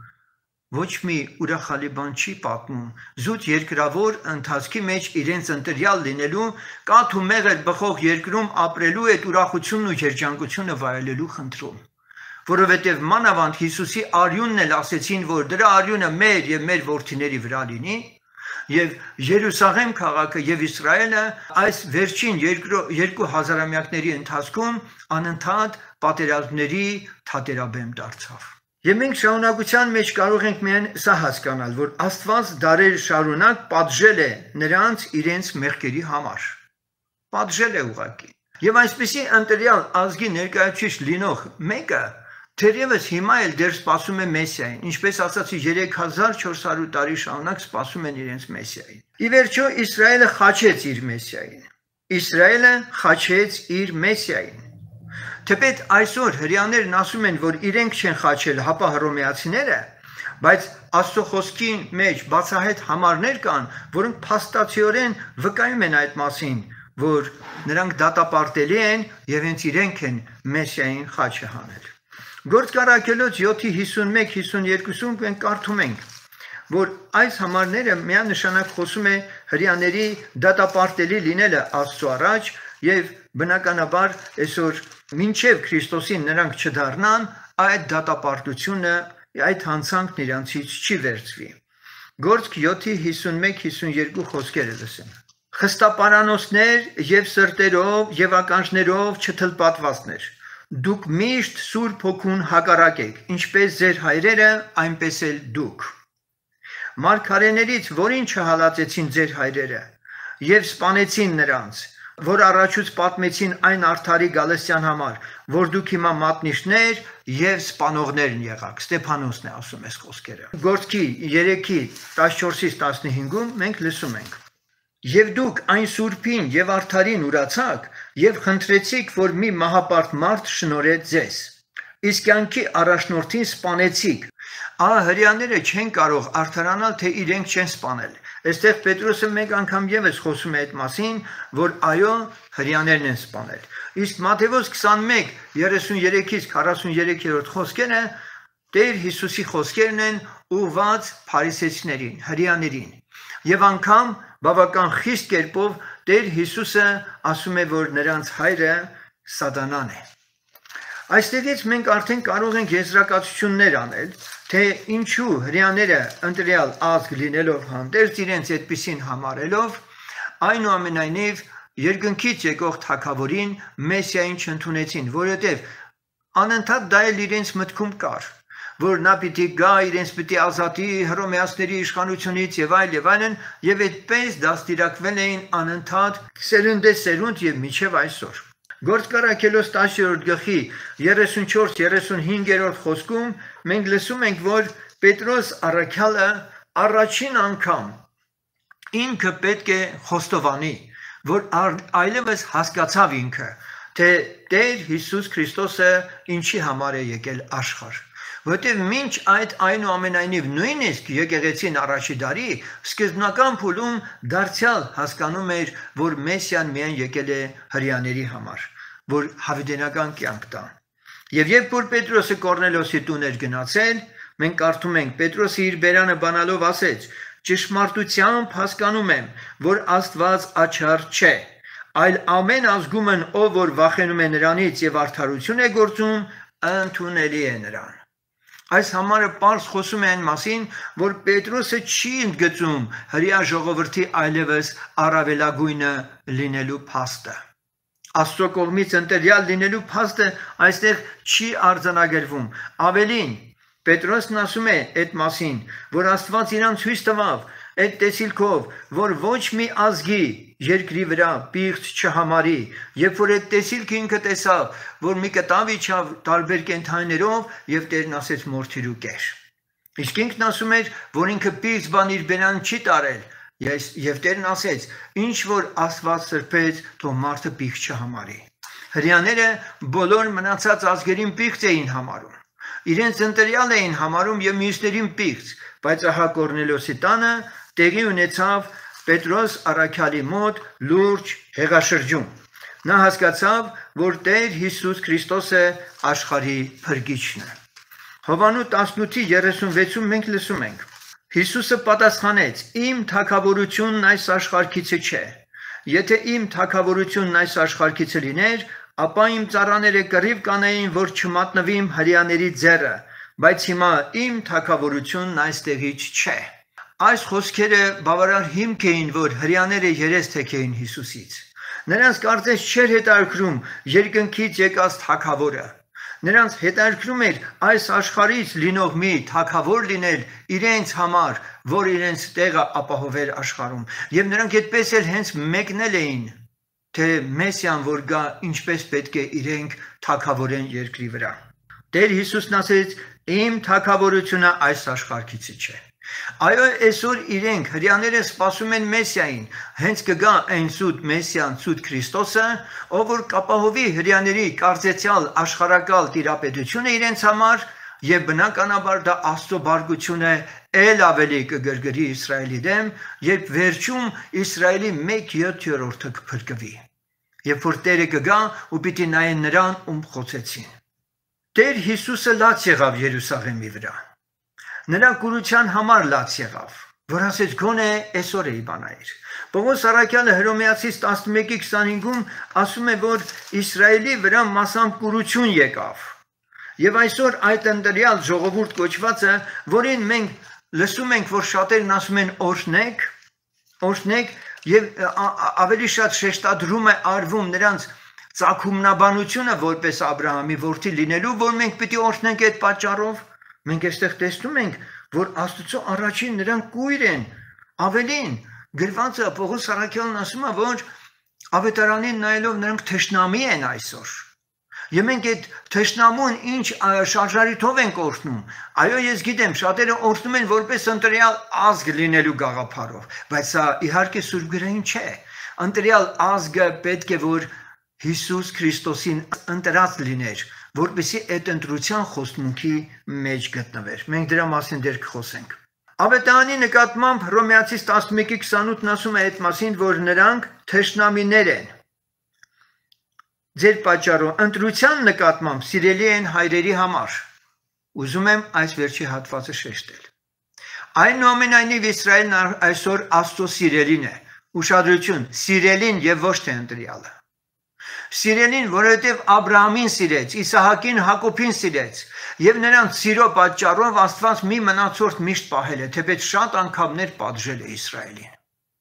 ոչ մի ուրախալի բան չի պատմում, զուտ երկրավոր ընթացքի մեջ իրենց ընտրյալ լինելու, կաթ ու մեղր բխող երկրում ապրելու այդ ուրախությունն ու երջանկությունը վայելելու խնդրում, որովհետև մանավանդ Հիսուսի արյունն էլ ասեցին, որ դրա արյունը մեր եւ մեր որդիների վրա լինի, եւ Երուսաղեմ քաղաքը եւ Իսրայելը այս վերջին երկու հազարամյակների ընթացքում անընդհատ պատերազմների թատերաբեմ դարձավ։ Եվ մենք շարունակության մեջ կարող ենք միայն սա հասկանալ, որ Աստված դարեր շարունակ պատժել է նրանց իրենց մեղքերի համար։ Պատժել է ուղղակի։ Եվ այսպիսի ընտրյալ ազգի ներկայացուցիչ լինող մեկը թերևս հիմա էլ դեռ սպասում է Մեսիային, ինչպես ասացի երեք հազար չորս հարյուր տարի շարունակ սպասում են իրենց Մեսիային։ Ի վերջո Իսրայելը խաչեց իր Մեսիային։ Իսրայելը խաչեց իր Մեսիային։ Թեպետ այսօր հրեաներն ասում են, որ իրենք չեն խաչել, հապա հռոմեացիները, բայց Աստծո խոսքի մեջ բացահայտ համարներ կան, որոնք փաստացիորեն վկայում են այդ մասին, որ նրանք դատապարտելի են եւ հենց իրենք են Մեսիային խաչը հանել։ Գործկարակելոց յոթի հիսունմեկ հիսուներկուում մենք կարդում ենք, որ այս համարները միանշանակ խոսում է հրեաների դատապարտելի լինելը Աստծո առաջ եւ բնականաբար այսօր մինչև Քրիստոսին նրանք չդառնան, այդ դատապարտությունը, այդ հանցանքն իրանցից չի վերցվի։ Գործք յոթի հիսունմեկ հիսուներկու խոսքերը լսեն։ Խստապարանոցներ եւ սրտերով եւ ականջներով չթլպատվածներ։ Դուք միշտ Սուրբ Հոգուն հակառակ եք, ինչպես ձեր հայրերը, այնպես էլ դուք։ Մարգարեներից որին չհալածեցին ձեր հայրերը եւ սպանեցին նրանց, որ առաջուց պատմեցին այն արդարի գալստյան համար, որ դուք հիմա մատնիչներ եւ սպանողներն եղաք։ Ստեփանոսն է ասում այս խոսքերը։ Գործքի երեքի տասնչորսից տասնհինգում մենք լսում ենք. Եվ դուք այն սուրբին եւ արդարին ուրացաք եւ խնդրեցիք, որ մի մահապարտ մարդ շնորհեց ձեզ։ Իսկ կյանքի առաջնորդին սպանեցիք։ Ահա հրեաները չեն կարող արդարանալ, թե իրենք չեն սպանել։ Այստեղ Պետրոսը մեկ անգամ եւս խոսում է այդ մասին, որ այո, հրեաներն են սպանել։ Իսկ Մատթեոս քսանմեկ երեսուներեքից քառասուներեքերորդ խոսքերը Տեր Հիսուսի խոսքերն են ուղված փարիսեցիներին, հրեաներին։ Եվ անգամ բավական խիստ կերպով Տեր Հիսուսը ասում է, որ նրանց հայրը Սատանան է։ Այստեղից մենք արդեն կարող ենք եզրակացություններ անել, թե ինչու հрьяաները ընտրյալ ազգ լինելով հանդերձ իրենց այդպիսին համարելով, այնուամենայնիվ երկնքից եկող թագավորին Մեսիային չընդունեցին, որովհետև անընդհատ դա էլ իրենց մտքում կար, որ նա պիտի գա, իրենց պիտի ազատի հռոմեացիների իշխանությունից եւ այլ եւ այլն, եւ այդպես դաստիարակվել էին անընդհատ սերունդե սերունդ եւ մինչեւ այսօր։ Գործկարաքելոս տասներորդ գլխի երեսունչորդ երեսունհինգերորդ խոսքում մենք լսում ենք, որ Պետրոս առաքյալը առաջին անգամ ինքը պետք է խոստովանի, որ այլևս հասկացավ ինքը, թե Տեր Հիսուս Քրիստոսը ինչի համար է եկել աշխարհ, որտեղ մինչ այդ այնուամենայնիվ նույնիսկ եկեղեցին առաջի դարի սկզբնական փուլում դարձյալ հասկանում էր, որ Մեսիան միայն եկել է հрьяաների համար, որ հավիտենական կյանք տա։ Եվ երբ որ Պետրոսը Կորնելիոսի տուն էր գնացել, մենք կարդում ենք, Պետրոսը իր բերանը բանալով ասեց. «Ճշմարտությամբ հասկանում եմ, որ Աստված աչառ չէ, այլ ամեն ազգումն, ով որ վախենում է նրանից եւ արդարություն է գործում, ընդունելի է նրան»։ Այս համարը պարզ խոսում է այն մասին, որ Պետրոսը չի ընդգծում հрья ժողովրդի այլևս առավելագույնը լինելու փաստը։ Աստծո կողմից ընտրյալ լինելու փաստը այստեղ չի արձանագրվում։ Ավելին, Պետրոսն ասում է այդ մասին, որ Աստված իրան ցույց տվավ այդ տեսիլքով, որ ոչ մի ազգի երկրի վրա պիղծ չհամարի, երբ որ այդ տեսիլքը ինքը տեսավ, որ մի կտավ իջավ տարբեր կենդանիներով եւ Տերն ասեց մորթիր ու կեր։ Իսկ ինքն ասում էր, որ ինքը պիղծ բան իր բերան չի տարել, եւ Տերն ասեց. ինչ որ Աստված սրբեց, թող մարդը պիղծ չհամարի։ Հрьяաները բոլոր մնացած ազգերին պիղծ էին համարում։ Իրենց ընտրյալ էին համարում եւ մյուսներին պիղծ, բայց ահա Կորնելիոսի տանը տեղի ունեցավ Պետրոս առաքյալի մոտ լուրջ հեղաշրջում։ Նա հասկացավ, որ Տեր Հիսուս Քրիստոսը աշխարհի փրկիչն է։ Հովանու տասնութի երեսունվեցում մենք լսում ենք. Հիսուսը պատասխանեց. «Իմ թագավորությունն այս աշխարհքիցը չէ։ Եթե իմ թագավորությունն այս աշխարհքիցը լիներ, ապա իմ ծառաները կռիվ կանեին, որ չմատնվիմ հрьяաների ձեռը, բայց հիմա իմ թագավորությունն այստեղից չէ»։ Այս խոսքերը բավարար հիմք էին, որ հрьяաները երես թեքեին Հիսուսից։ Նրանց կարծես չէր հետաքրքրում երկնքից եկած թագավորը։ Նրանց հետաքրքրում էր այս աշխարհից լինող մի թագավոր լինել իրենց համար, որ իրենց տեղը ապահովեր աշխարհում։ Եվ նրանք այդպես էլ հենց մեկնել էին, թե Մեսիան որ գա, ինչպես պետք է իրենք թագավորեն երկրի վրա։ Տեր Հիսուսն ասեց. «Իմ թագավորությունը այս աշխարհքից չէ»։ Այո, այսօր իրենք հрьяաները սպասում են Մեսիային, հենց կգա այն սուտ Մեսիան, սուտ Քրիստոսը, ով որ կապահովի հрьяաների կարծեցյալ աշխարհակալ տիրապետությունը իրենց համար, եւ բնականաբար դա Աստծո բարգությունը ել ավելի կգրգրի Իսրայելի դեմ, երբ վերջում Իսրայելի մեկ յոթերորդը կփրկվի։ Երբ որ Տերը կգա ու պիտի նայեն նրան, ում խոցեցին։ Տեր Հիսուսը լաց եղավ Երուսաղեմի վրա։ Նրա կուրության համար լաց եղավ, որ ասեց գոնե այսօր է իբանայր։ Պողոս առաքյալը Հռոմեացիս տասնմեկի քսանհինգում ասում է, որ Իսրայելի վրա մասամբ կուրություն եկավ։ Եվ այսօր այդ ընտրյալ ժողովուրդ կոչվածը, որին մենք լսում ենք, որ շատերն ասում են օրհնեք, օրհնեք եւ ավելի շատ շեշտադրում է արվում նրանց ծագումնաբանությունը որպես Աբրահամի որդի լինելու, որ մենք պիտի օրհնենք այդ պատճառով։ Մենք այստեղ տեսնում ենք, որ Աստծո առաջին նրանք կույր են, ավելին գրված է Պողոս առաքյալն ասում է, որ ավետարանին նայելով նրանք թշնամի են այսօր։ Եվ մենք այդ թշնամուն ինչ շարժարիթով ենք օրհնում։ Այո, ես գիտեմ, շատերը օրհնում են որպես ընտրյալ ազգ լինելու գաղափարով, բայց սա իհարկե սուրբգրային չէ։ Ընտրյալ ազգը պետք է որ Հիսուս Քրիստոսին ընտրած լիներ, որպեսզի այդ ընտրության խոստմունքի մեջ գտնվեր։ Մենք դրա մասին դեռ կխոսենք։ Ավետարանի նկատմամբ Հռոմեացիս տասնմեկի քսանութն ասում է այդ մասին, որ նրանք թշնամիներ են։ Ձեր պատճառով ընտրության նկատմամբ սիրելի են հայրերի համար։ Ուզում եմ այս վերջի հատվածը շեշտել։ Այնուամենայնիվ Իսրայելն այսօր Աստծո սիրելին է։ Ուշադրություն, սիրելին եւ ոչ թե ընտրյալը։ Սիրելին, որովհետև Աբրահամին սիրեց, Իսահակին, Հակոբին սիրեց, եւ նրանց սիրո պատճառով Աստված մի մնացորդ միշտ պահել է, թեպետ շատ անգամներ պատժել է Իսրայելին։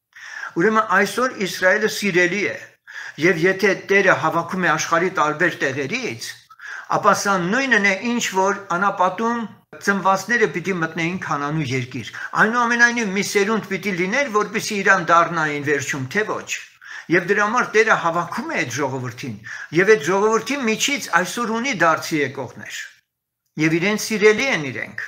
Ուրեմն այսօր Իսրայելը սիրելի է, եւ եթե Տերը հավաքում է աշխարհի տարբեր տեղերից, ապա սա նույնն է, ինչ որ անապատում ծնվածները պիտի մտնեին Քանանու երկիր։ Այնուամենայնիվ մի սերունդ պիտի լիներ, որպեսզի իրան դառնային վերջում, թե ոչ։ Եվ դրա համար Տերը հավաքում է այդ ժողովրդին, եւ այդ ժողովրդի միջից այսօր ունի դարձի եկողներ։ Եվ իրեն սիրելի են իրենք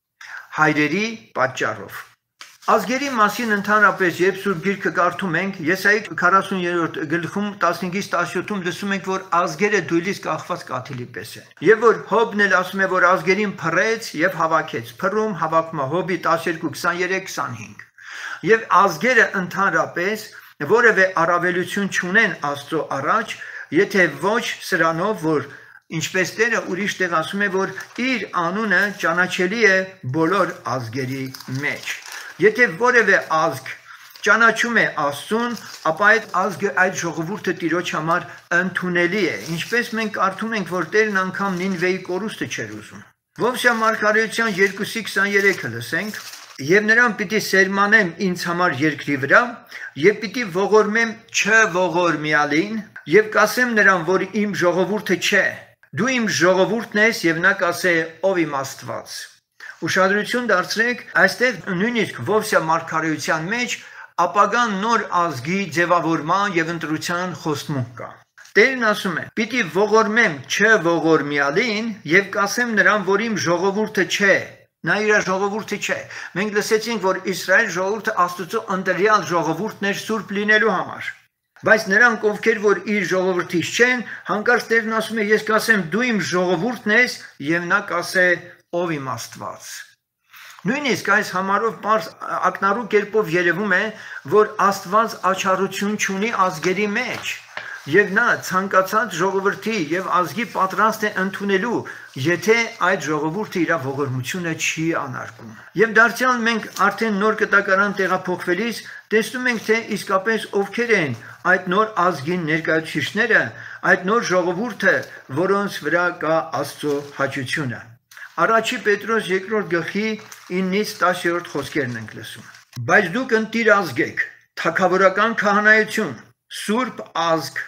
հայրերի պատճառով։ Ազգերի մասին ընդհանրապես երբ Սուրբ Գիրքը կարդում ենք, Եսայի քառասուններորդ գլխում տասնհինգից տասնյոթում լսում ենք, որ ազգերը դույլից կախված կաթիլի պես են։ Եվ որ Հոբն էլ ասում է, որ ազգերին փռեց եւ հավաքեց։ Փռում հավաքում է Հոբի տասներկու, քսաներեք, քսանհինգ։ Եվ ազգերը ընդհանրապես որևէ առավելություն չունեն Աստծո առաջ, եթե ոչ սրանով, որ ինչպես Տերը ուրիշ տեղ ասում է, որ իր անունը ճանաչելի է բոլոր ազգերի մեջ։ Եթե որևէ ազգ ճանաչում է Աստծուն, ապա այդ ազգը, այդ ժողովուրդը Տիրոջ համար ընդունելի է, ինչպես մենք կարդում ենք, որ Տերն անգամ Նինվեի կորուստը չէր ուզում։ Ովսիա մարգարեության երկուսի քսաներեքը լսենք. «Եվ նրան պիտի սերմանեմ ինձ համար երկրի վրա, եւ պիտի ողորմեմ չողորմյալին, եւ կասեմ նրան, որ իմ ժողովուրդը չէ, դու իմ ժողովուրդն ես, եւ նա կասե, ով իմ Աստված»։ Ուշադրություն դարձրեք, այստեղ նույնիսկ Ովսիա մարգարեության մեջ ապագան նոր ազգի ձևավորման եւ ընտրության խոստմունք կա։ Տերն ասում է. «Պիտի ողորմեմ չողորմյալին եւ կասեմ նրան, որ իմ ժողովուրդը չէ»։ Նա իր ժողովուրդը չէ։ Մենք լսեցինք, որ Իսրայել ժողովուրդը Աստծո ընտրյալ ժողովուրդն էր սուրբ լինելու համար։ Բայց նրանք, ովքեր որ իր ժողովրդից չեն, հանկարծ Տերն ասում է, ես կասեմ, դու իմ ժողովուրդն ես, եւ նա կասե, ով իմ Աստված։ Նույնիսկ այս համարով պարզ ակնառու կերպով երևում է, որ Աստված աչառություն չունի ազգերի մեջ, եւ նա ցանկացած ժողովրդի եւ ազգի պատրաստ է ընդունելու, եթե այդ ժողովուրդը իր ողորմությունը չի անարգում։ Եվ դարձյալ մենք արդեն նոր կտակարան տեղափոխվելիս տեսնում ենք, թե իսկապես ովքեր են այդ նոր ազգին ներկայացուցիչները, այդ նոր ժողովուրդը, որոնց վրա կա Աստծո հաճությունը։ Առաջի Պետրոս երկրորդ գլխի իննից տասերորդ խոսքերն ենք լսում։ Բայց դուք ընտիր ազգ եք, թագավորական քահանայություն, սուրբ ազգ,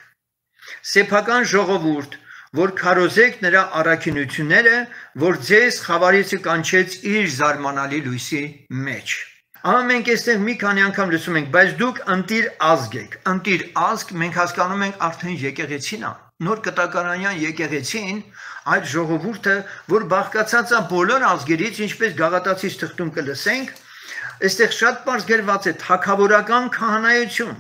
սեփական ժողովուրդ, որ քարոզեք նրա առաքինությունները, որ ձեզ խավարիցը կանչեց իր զարմանալի լույսի մեջ։ Ահա մենք այստեղ մի քանի անգամ լսում ենք, բայց դուք ընտիր ազգ եք։ Ընտիր ազգ մենք հասկանում ենք արդեն եկեղեցին է։ Նոր կտակարանյան եկեղեցին, այդ ժողովուրդը, որ բաղկացած է բոլոր ազգերից, ինչպես Գաղատացիս թղթում կլսենք, այստեղ շատ պարզ գրված է թագավորական քահանայություն,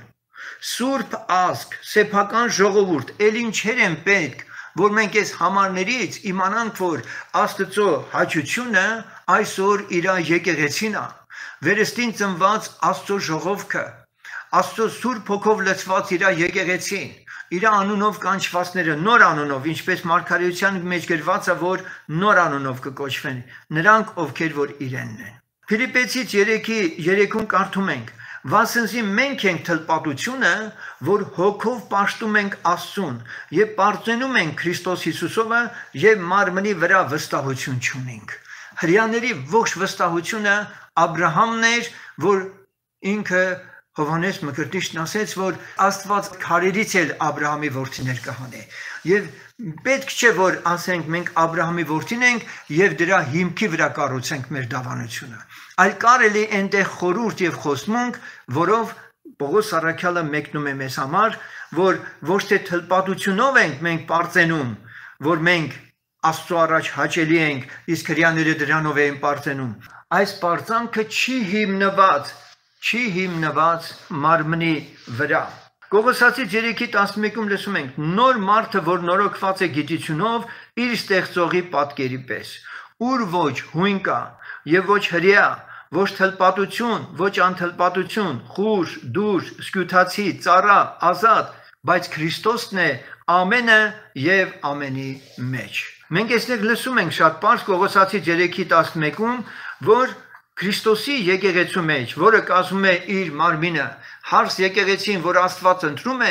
սուրբ ազգ, սեփական ժողովուրդ, ել ինչեր են պետք, որ մենք այս համարներից իմանանք, որ Աստծո հաճությունը այսօր իր եկեղեցին է, վերստին ծնված Աստծո ժողովքը, Աստծո Սուրբ Հոգով լցված իր եկեղեցին, իր անունով կանչվածները, նոր անունով, ինչպես մարգարեության մեջ գրված է, որ նոր անունով կկոչվեն, նրանք, ովքեր որ իրենն են։ Ֆիլիպեցից երեքի երեքում կարդում ենք. «Վասնզի մենք ենք թլպատությունը, որ հոգով պաշտում ենք Աստծուն եւ պարծենում ենք Քրիստոս Հիսուսովը եւ մարմնի վրա վստահություն չունենք»։ Հրեաների ողջ վստահությունը Աբրահամն էր, որ ինքը Հովհաննես Մկրտիչն ասեց, որ Աստված քարերից էլ Աբրահամի որդիներ կհանե։ Եվ պետք չէ, որ ասենք մենք Աբրահամի որդին ենք եւ դրա հիմքի վրա կառուցենք մեր դավանությունը։ Այլ կարելի այնտեղ խորհուրդ եւ խոստմունք, որով Պողոս առաքյալը մեկնում է մեզ համար, որ ոչ թե թլպատությունով ենք մենք պարծենում, որ մենք Աստծո առաջ հաճելի ենք, իսկ հրեաները դրանով էին պարծենում։ Այս պարծանքը չի հիմնված չի հիմնված մարմնի վրա։ Կողոսացից երեքի տասնմեկում լսում ենք. նոր մարդը, որ նորոգված է գիտությունով, իր ստեղծողի պատկերի պես, ուր ոչ հույն կա եւ ոչ հրեա, ոչ թլպատություն, ոչ անթլպատություն, խուժ, դուր, սկյութացի, ծառա, ազատ, բայց Քրիստոսն է ամենը եւ ամենի մեջ։ Մենք այստեղ լսում ենք շատ պարզ Կողոսացից երեքի տասնմեկում, որ Քրիստոսի եկեղեցու մեջ, որը կազմում է իր մարմինը, հարս եկեղեցին, որ Աստված ընտրում է,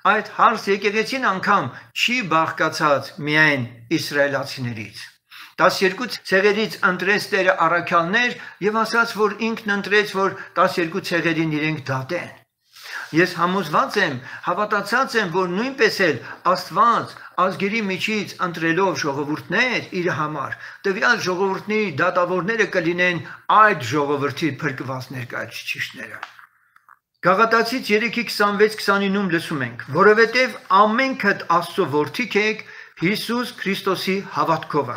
Այդ հարց եկեղեցին անգամ չի բաղկացած միայն իսրայելացիներից։ տասներկու ցեղերից ընտրեց Տերը առաքյալներ եւ ասաց, որ ինքն ընտրեց, որ տասներկու ցեղերին իրենք դատեն։ Ես համոզված եմ, հավատացած եմ, որ նույնպես էլ Աստված ազգերի միջից ընտրելով ժողովուրդներ իր համար, տվյալ ժողովուրդների դատավորները կլինեն այդ ժողովրդի փրկված ներկայացուցիչները։ Գաղատացից երեքի քսանվեց քսանինում լսում ենք, որովհետև ամենքդ Աստծո որդիք եք Հիսուս Քրիստոսի հավատքով։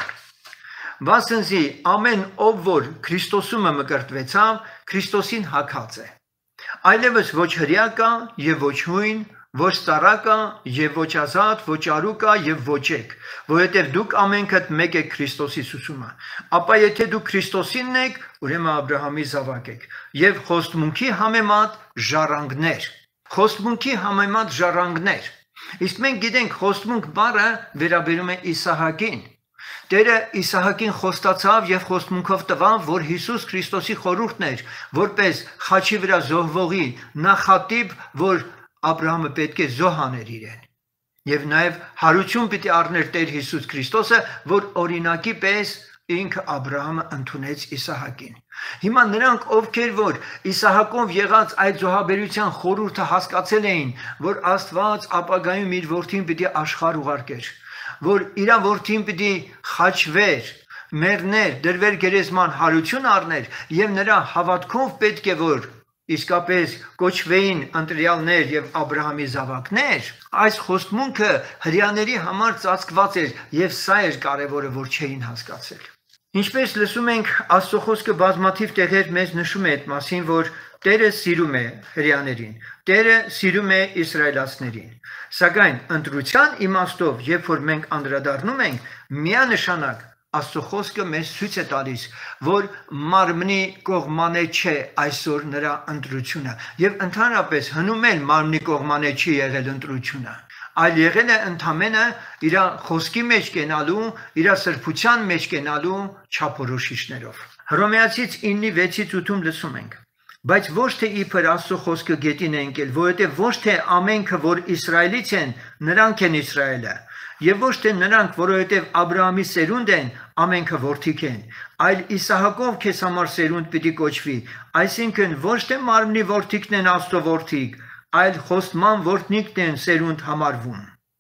Վասնզի ամեն ով որ Քրիստոսում մկրտվեցավ, Քրիստոսին հագած է։ Այլևս ոչ հրյա կա եւ ոչ հույն, ոչ ծառա կա եւ ոչ ազատ, ոչ արուկա եւ ոչեք, որովհետեւ դուք ամենքդ մեկ եք Քրիստոսի ուսումը։ Ապա եթե դուք Քրիստոսինն եք, ուրեմն Աբրահամի զավակ եք եւ խոստմունքի համեմատ ժառանգներ։ Խոստմունքի համեմատ ժառանգներ։ Իսկ մենք գիտենք խոստմունք բառը վերաբերում է Իսահակին։ Տերը Իսահակին խոստացավ եւ խոստմունքով տվավ, որ Հիսուս Քրիստոսի խորհուրդն էր, որպես խաչի վրա զոհվողի նախատիպ, որ Աբրահամը պետք է զոհաներ իրեն։ Եվ նաեւ հարություն պիտի առներ Տեր Հիսուս Քրիստոսը, որ օրինակի պես ինքը Աբրահամը ընդունեց Իսահակին։ Հիմա նրանք, ովքեր որ Իսահակով եղած այդ զոհաբերության խորհուրդը հասկացել էին, որ Աստված ապագայում իր որդին պիտի աշխարհ ուղարկեր, որ իր որդին պիտի խաչվեր, մեռներ, դրվեր գերեզման, հարություն առներ եւ նրա հավատքով պետք է որ իսկապես կոչվեին ընտրյալներ եւ Աբրահամի զավակներ, այս խոստմունքը հрьяաների համար ծածկված էր եւ սա էր կարեւորը, որ չէին հասկացել։ Ինչպես լսում ենք, Աստծո խոսքը բազմաթիվ տեղեր մեզ նշում է այդ մասին, որ Տերը սիրում է հрьяաներին, Տերը սիրում է իսրայելացիներին։ Սակայն ընտրության իմաստով, երբ որ մենք անդրադառնում ենք, միանշանակ Աստծո խոսքը մեզ ցույց է տալիս, որ մարմնի կողմանե չէ այսօր նրա ընտրությունը, եւ ընդհանրապես հնում էլ մարմնի կողմանե չի եղել ընտրությունը, այլ եղել է ընդամենը իր խոսքի մեջ կենալու, իր սրբության մեջ կենալու չափորոշիչներով։ Հռոմեացից ինը վեցից ութում լսում ենք. Բայց ոչ թե իբր Աստծո խոսքը գետին է ընկել, որովհետև ոչ թե ամենքը, որ Իսրայելից են, նրանք են Իսրայելը, եւ ոչ թե նրանք, որովհետև Աբրահամի սերունդ են, ամենքը որդիք են, այլ Իսահակով քեզ համար սերունդ պիտի կոչվի, այսինքն ոչ թե մարմնի որդիքն են Աստծո որդիք, այլ խոստման որդնիկն են սերունդ համարվում։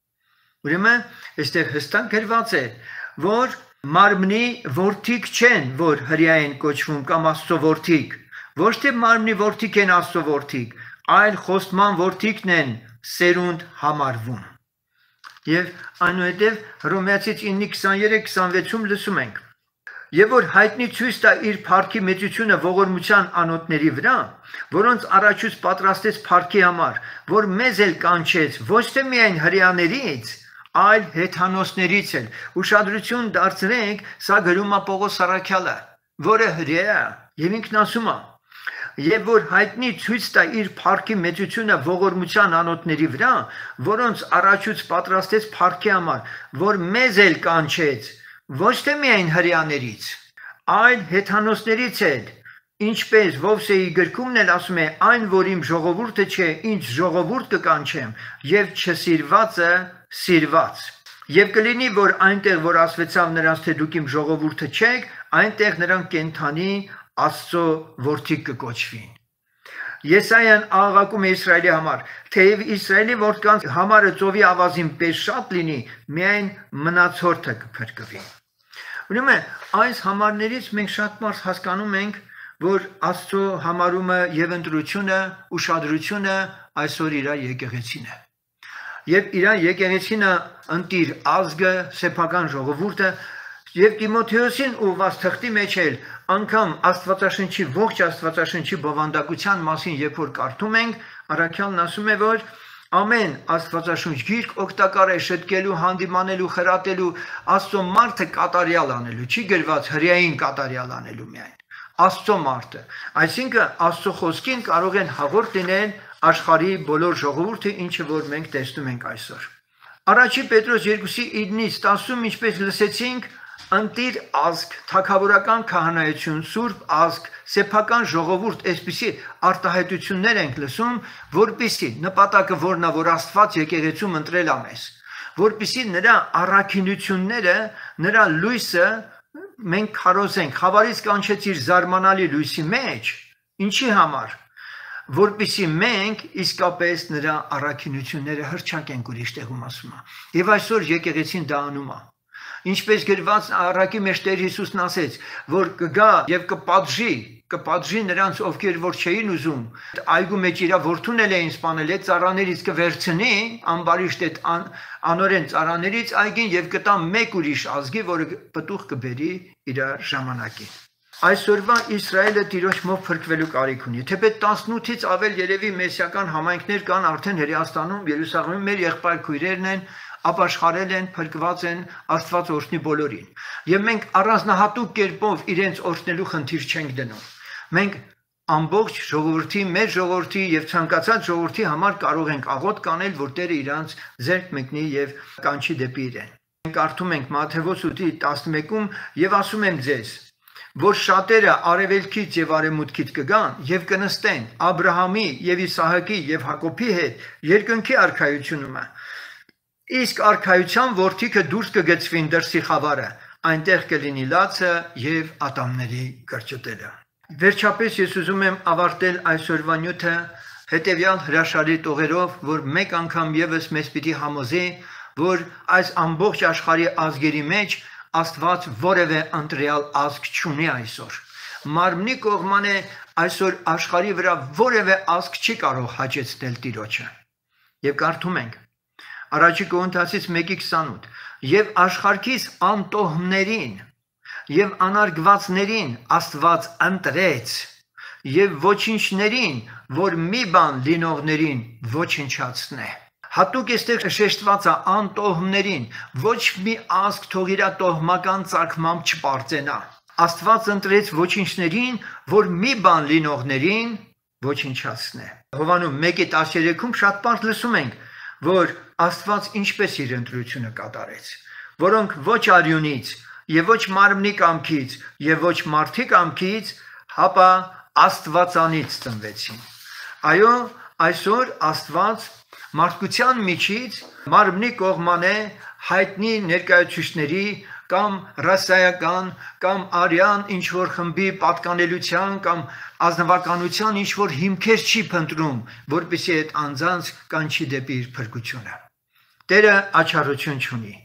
Ուրեմն, այստեղ հստակ գրված է, որ մարմնի որդիք չեն, որ հрья են կոչվում կամ Աստծո որդիք, ոչ թե մարմնի որդիք են Աստծո որդիք, այլ խոստման որդիքն են սերունդ համարվում։ Եվ այնուհետև Հռոմեացից ինը քսաներեք քսանվեցում լսում ենք. Եվ որ հայտնի ցույց տա իր փառքի մեծությունը ողորմության անոթների վրա, որոնց առաջուց պատրաստեց փառքի համար, որ մեզ էլ կանչեց ոչ թե միայն հрьяաներից, այլ հեթանոսներից էլ։ Ուշադրություն դարձրեք, սա գրում է Պողոս առաքյալը, որը հрья է, եւ ինքն ասում է. Եվ որ հայտնի ցույց տա իր փառքի մեծությունը ողորմության անոթների վրա, որոնց առաջուց պատրաստեց փառքի համար, որ մեզ էլ կանչեց, ոչ թե միայն հрьяաներից, այլ հեթանոսներից էլ, ինչպես Ովսեի գրքումն էլ ասում է, այն որ իմ ժողովուրդը չէ, ինձ ժողովուրդ կկանչեմ, եւ չսիրվածը սիրված։ Եվ կլինի, որ այնտեղ, որ ասվեցավ նրանց, թե դուք իմ ժողովուրդը չեք, այնտեղ նրանք կենթանի Աստծո որդիք կկոչվին։ Եսայան աղաղակում է Իսրայելի համար, թեև Իսրայելի որդկանց համարը ծովի ավազին պես շատ լինի, միայն մնացորդը կփրկվի։ Ուրեմն այս համարներից մենք շատ մարդ հասկանում ենք, որ Աստծո համարումը եւ ընտրությունը, ուշադրությունը այսօր իր եկեղեցին է։ Եվ իր եկեղեցինը ընտիր ազգը, սեփական ժողովուրդը եւ Տիմոթեոսին ուղված թղթի մեջ էլ անգամ Աստվածաշնչի ողջ Աստվածաշնչի բովանդակության մասին երբ որ կարդում ենք, առաքյալն ասում է, որ ամեն Աստվածաշունչ գիրք օգտակար է շտկելու, հանդիմանելու, խրատելու, Աստծո մարդը կատարյալ անելու, չի գրված հрьяին կատարյալ անելու միայն, Աստծո մարդը, այսինքն Աստծո խոսքին կարող են հաղորդ լինել աշխարհի բոլոր ժողովուրդը, ինչը որ մենք տեսնում ենք այսօր։ Առաջին Պետրոս երկուսի ինից տասում, ինչպես լսեցինք, Ընտիր ազգ, թագավորական քահանայություն, սուրբ ազգ, սեփական ժողովուրդ, այսպիսի արտահայտություններ ենք լսում, որպիսի նպատակը որն է, որ Աստված եկեղեցում ընտրել է մեզ, որպիսի նրա առաքինությունները, նրա լույսը մենք քարոզենք, խավարից կանչեց իր զարմանալի լույսի մեջ, ինչի համար, որպիսի մենք իսկապես նրա առաքինությունները հռչակենք, ուրիշ տեղում ասում է, եւ այսօր եկեղեցին դա անում է։ Ինչպես գրված առակի մեջ Տեր Հիսուսն ասեց, որ կգա եւ կպատժի, կպատժի նրանց, ովքեր որ չէին ուզում, այգու մեջ իր որդուն էին սպանել, այդ ծառաներից կվերցնի, ամբարիշտ այդ անորեն ծառաներից այգին եւ կտա մեկ ուրիշ ազգի, որը պտուղ կբերի իր ժամանակին։ Այսօրվա Իսրայելը Տիրոջմով փրկվելու կարիք ունի, թեպետ տասնութից ավել երևի մեսիական համայնքներ կան արդեն Հրեաստանում, Երուսաղեմում, մեր եղբայր քույրերն են, ապաշխարել են, փրկված են, Աստված օրհնի բոլորին։ Եվ մենք առանձնահատուկ կերպով իրենց օրհնելու խնդիր չենք դնում։ Մենք ամբողջ ժողովրդի, մեր ժողովրդի եւ ցանկացած ժողովրդի համար կարող ենք աղոտ կանել, որ Տերը իրանց ձեռք մեկնի եւ կանչի դեպի իրեն։ Մենք կարդում ենք Մատթեոս ութի տասնմեկում եւ ասում եմ ձեզ, որ շատերը արևելքից եւ արևմուտքից կգան եւ կնստեն Աբրահամի եւ Իսահակի եւ Հակոբի հետ երկնքի արքայությունում։ Իսկ արքայության որդիքը դուրս կգցվին դրսի խավարը, այնտեղ կլինի լացը եւ ատամների կրճտելը։ Վերջապես ես ուզում եմ ավարտել այսօրվա նյութը հետեւյալ հրաշալի տողերով, որ մեկ անգամ եւս մեզ պիտի համոզի, որ այս ամբողջ աշխարհի ազգերի մեջ Աստված որևէ ընտրյալ ազգ չունի այսօր։ Մարմնի կողմանը այսօր աշխարհի վրա որևէ ազգ չի կարող հաճեցնել Տիրոջը։ Եվ կարդում ենք Առաջի Կորինթացից մեկի քսանութ եւ աշխարհքից անտոհներին եւ անարգվածներին Աստված ընտրեց եւ ոչինչներին, որ մի բան լինողներին ոչնչացնե։ Հատուկ էստեղ շեշտված է անտոհմներին, ոչ մի ազգ թող իր տոհմական ծագմամբ չպարծենա։ Աստված ընտրեց ոչինչներին, որ մի բան լինողներին ոչնչացնե։ Հովաննում մեկի տասներեքում շատ պարզ լսում ենք, որ Աստված ինչպես իր ընտրությունը կատարեց, որոնք ոչ արյունից եւ ոչ մարմնի կամքից եւ ոչ մարդի կամքից, հապա Աստվածանից ծնվեցին։ Այո, այսօր Աստված մարդկության միջից մարմնի կողմանը հայտնի ներկայացուցիչների կամ ռասայական կամ արյան ինչ որ խմբի պատկանելիության կամ ազնվականության ինչ որ հիմքեր չի փնտրում, որպեսզի այդ անձանց կանչի դեպի իր փրկությունը։ Տերը աչառություն չունի։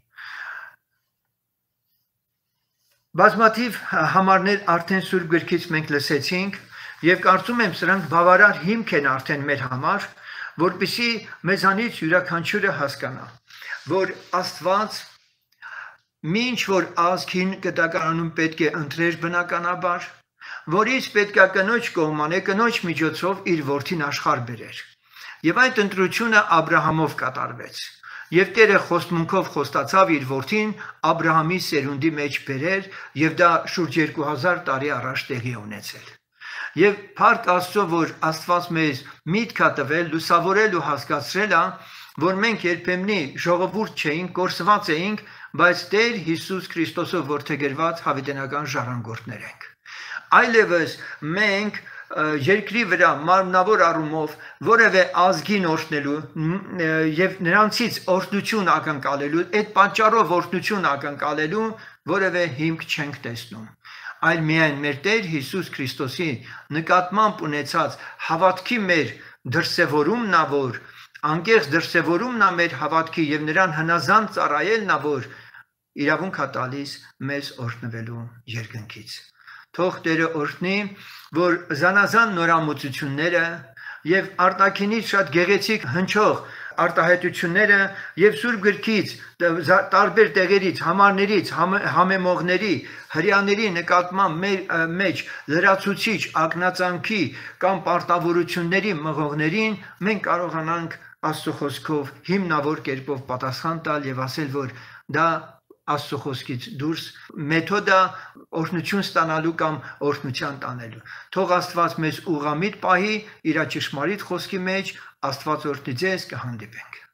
Բազմաթիվ համարներ արդեն Սուրբ գրքից մենք լսեցինք եւ կարծում եմ սրանք բավարար հիմք են արդեն մեր համար, որպեսզի մեզանից յուրաքանչյուրը հասկանա, որ Աստված Մինչ որ ազգին կտակարանում պետք է ընտրեր բնականաբար, որից պետք է կնոջ կողմանը կնոջ միջոցով իր որդին աշխարհ բերեր։ Եվ այդ ընտրությունը Աբրահամով կատարվեց։ Եվ Տերը խոստմունքով խոստացավ իր որդին Աբրահամի սերունդի մեջ բերեր, եւ դա շուրջ երկու հազար տարի առաջ տեղի ունեցել։ Եվ փառք Աստծո, որ Աստված մեզ միտք է տվել լուսավորել ու հասկացրել է, որ մենք երբեմնի ժողովուրդ չէինք, կորսված էինք, բայց Տեր Հիսուս Քրիստոսով որդեգրված հավիտենական ժառանգորդներ ենք։ Այլևս մենք երկրի վրա մարմնավոր առումով որևէ ազգին օրհնելու եւ նրանցից օրհնություն ակնկալելու, այդ պատճառով օրհնություն ակնկալելու որևէ հիմք չենք տեսնում։ Այլ միայն մեր Տեր Հիսուս Քրիստոսի նկատմամբ ունեցած հավատքի մեր դրսևորումն է, որ անկեղծ դրսևորումն է մեր հավատքի եւ նրան հնազանդ ծառայելն է, որ իրավունք է տալիս մեզ օրհնվելու երկնքից։ Թող Տերը օրհնի, որ զանազան նորամուծությունները եւ արտաքինից շատ գեղեցիկ հնչող արտահայտությունները եւ Սուրբ գրքից տարբեր տեղերից, համարներից, համեմողների, հрьяաների նկատմամբ մեր մեջ լրացուցիչ ակնածանքի կամ պարտավորությունների մղողներին մենք կարողանանք Աստծո խոսքով հիմնավոր կերպով պատասխան տալ եւ ասել, որ դա Աստծո խոսքից դուրս մեթոդ է օրհնություն ստանալու կամ օրհնության տանելու։ Թող Աստված մեզ ուղղամիտ պահի իր ճշմարիտ խոսքի մեջ, Աստված օրհնի ձեզ, կհանդիպենք։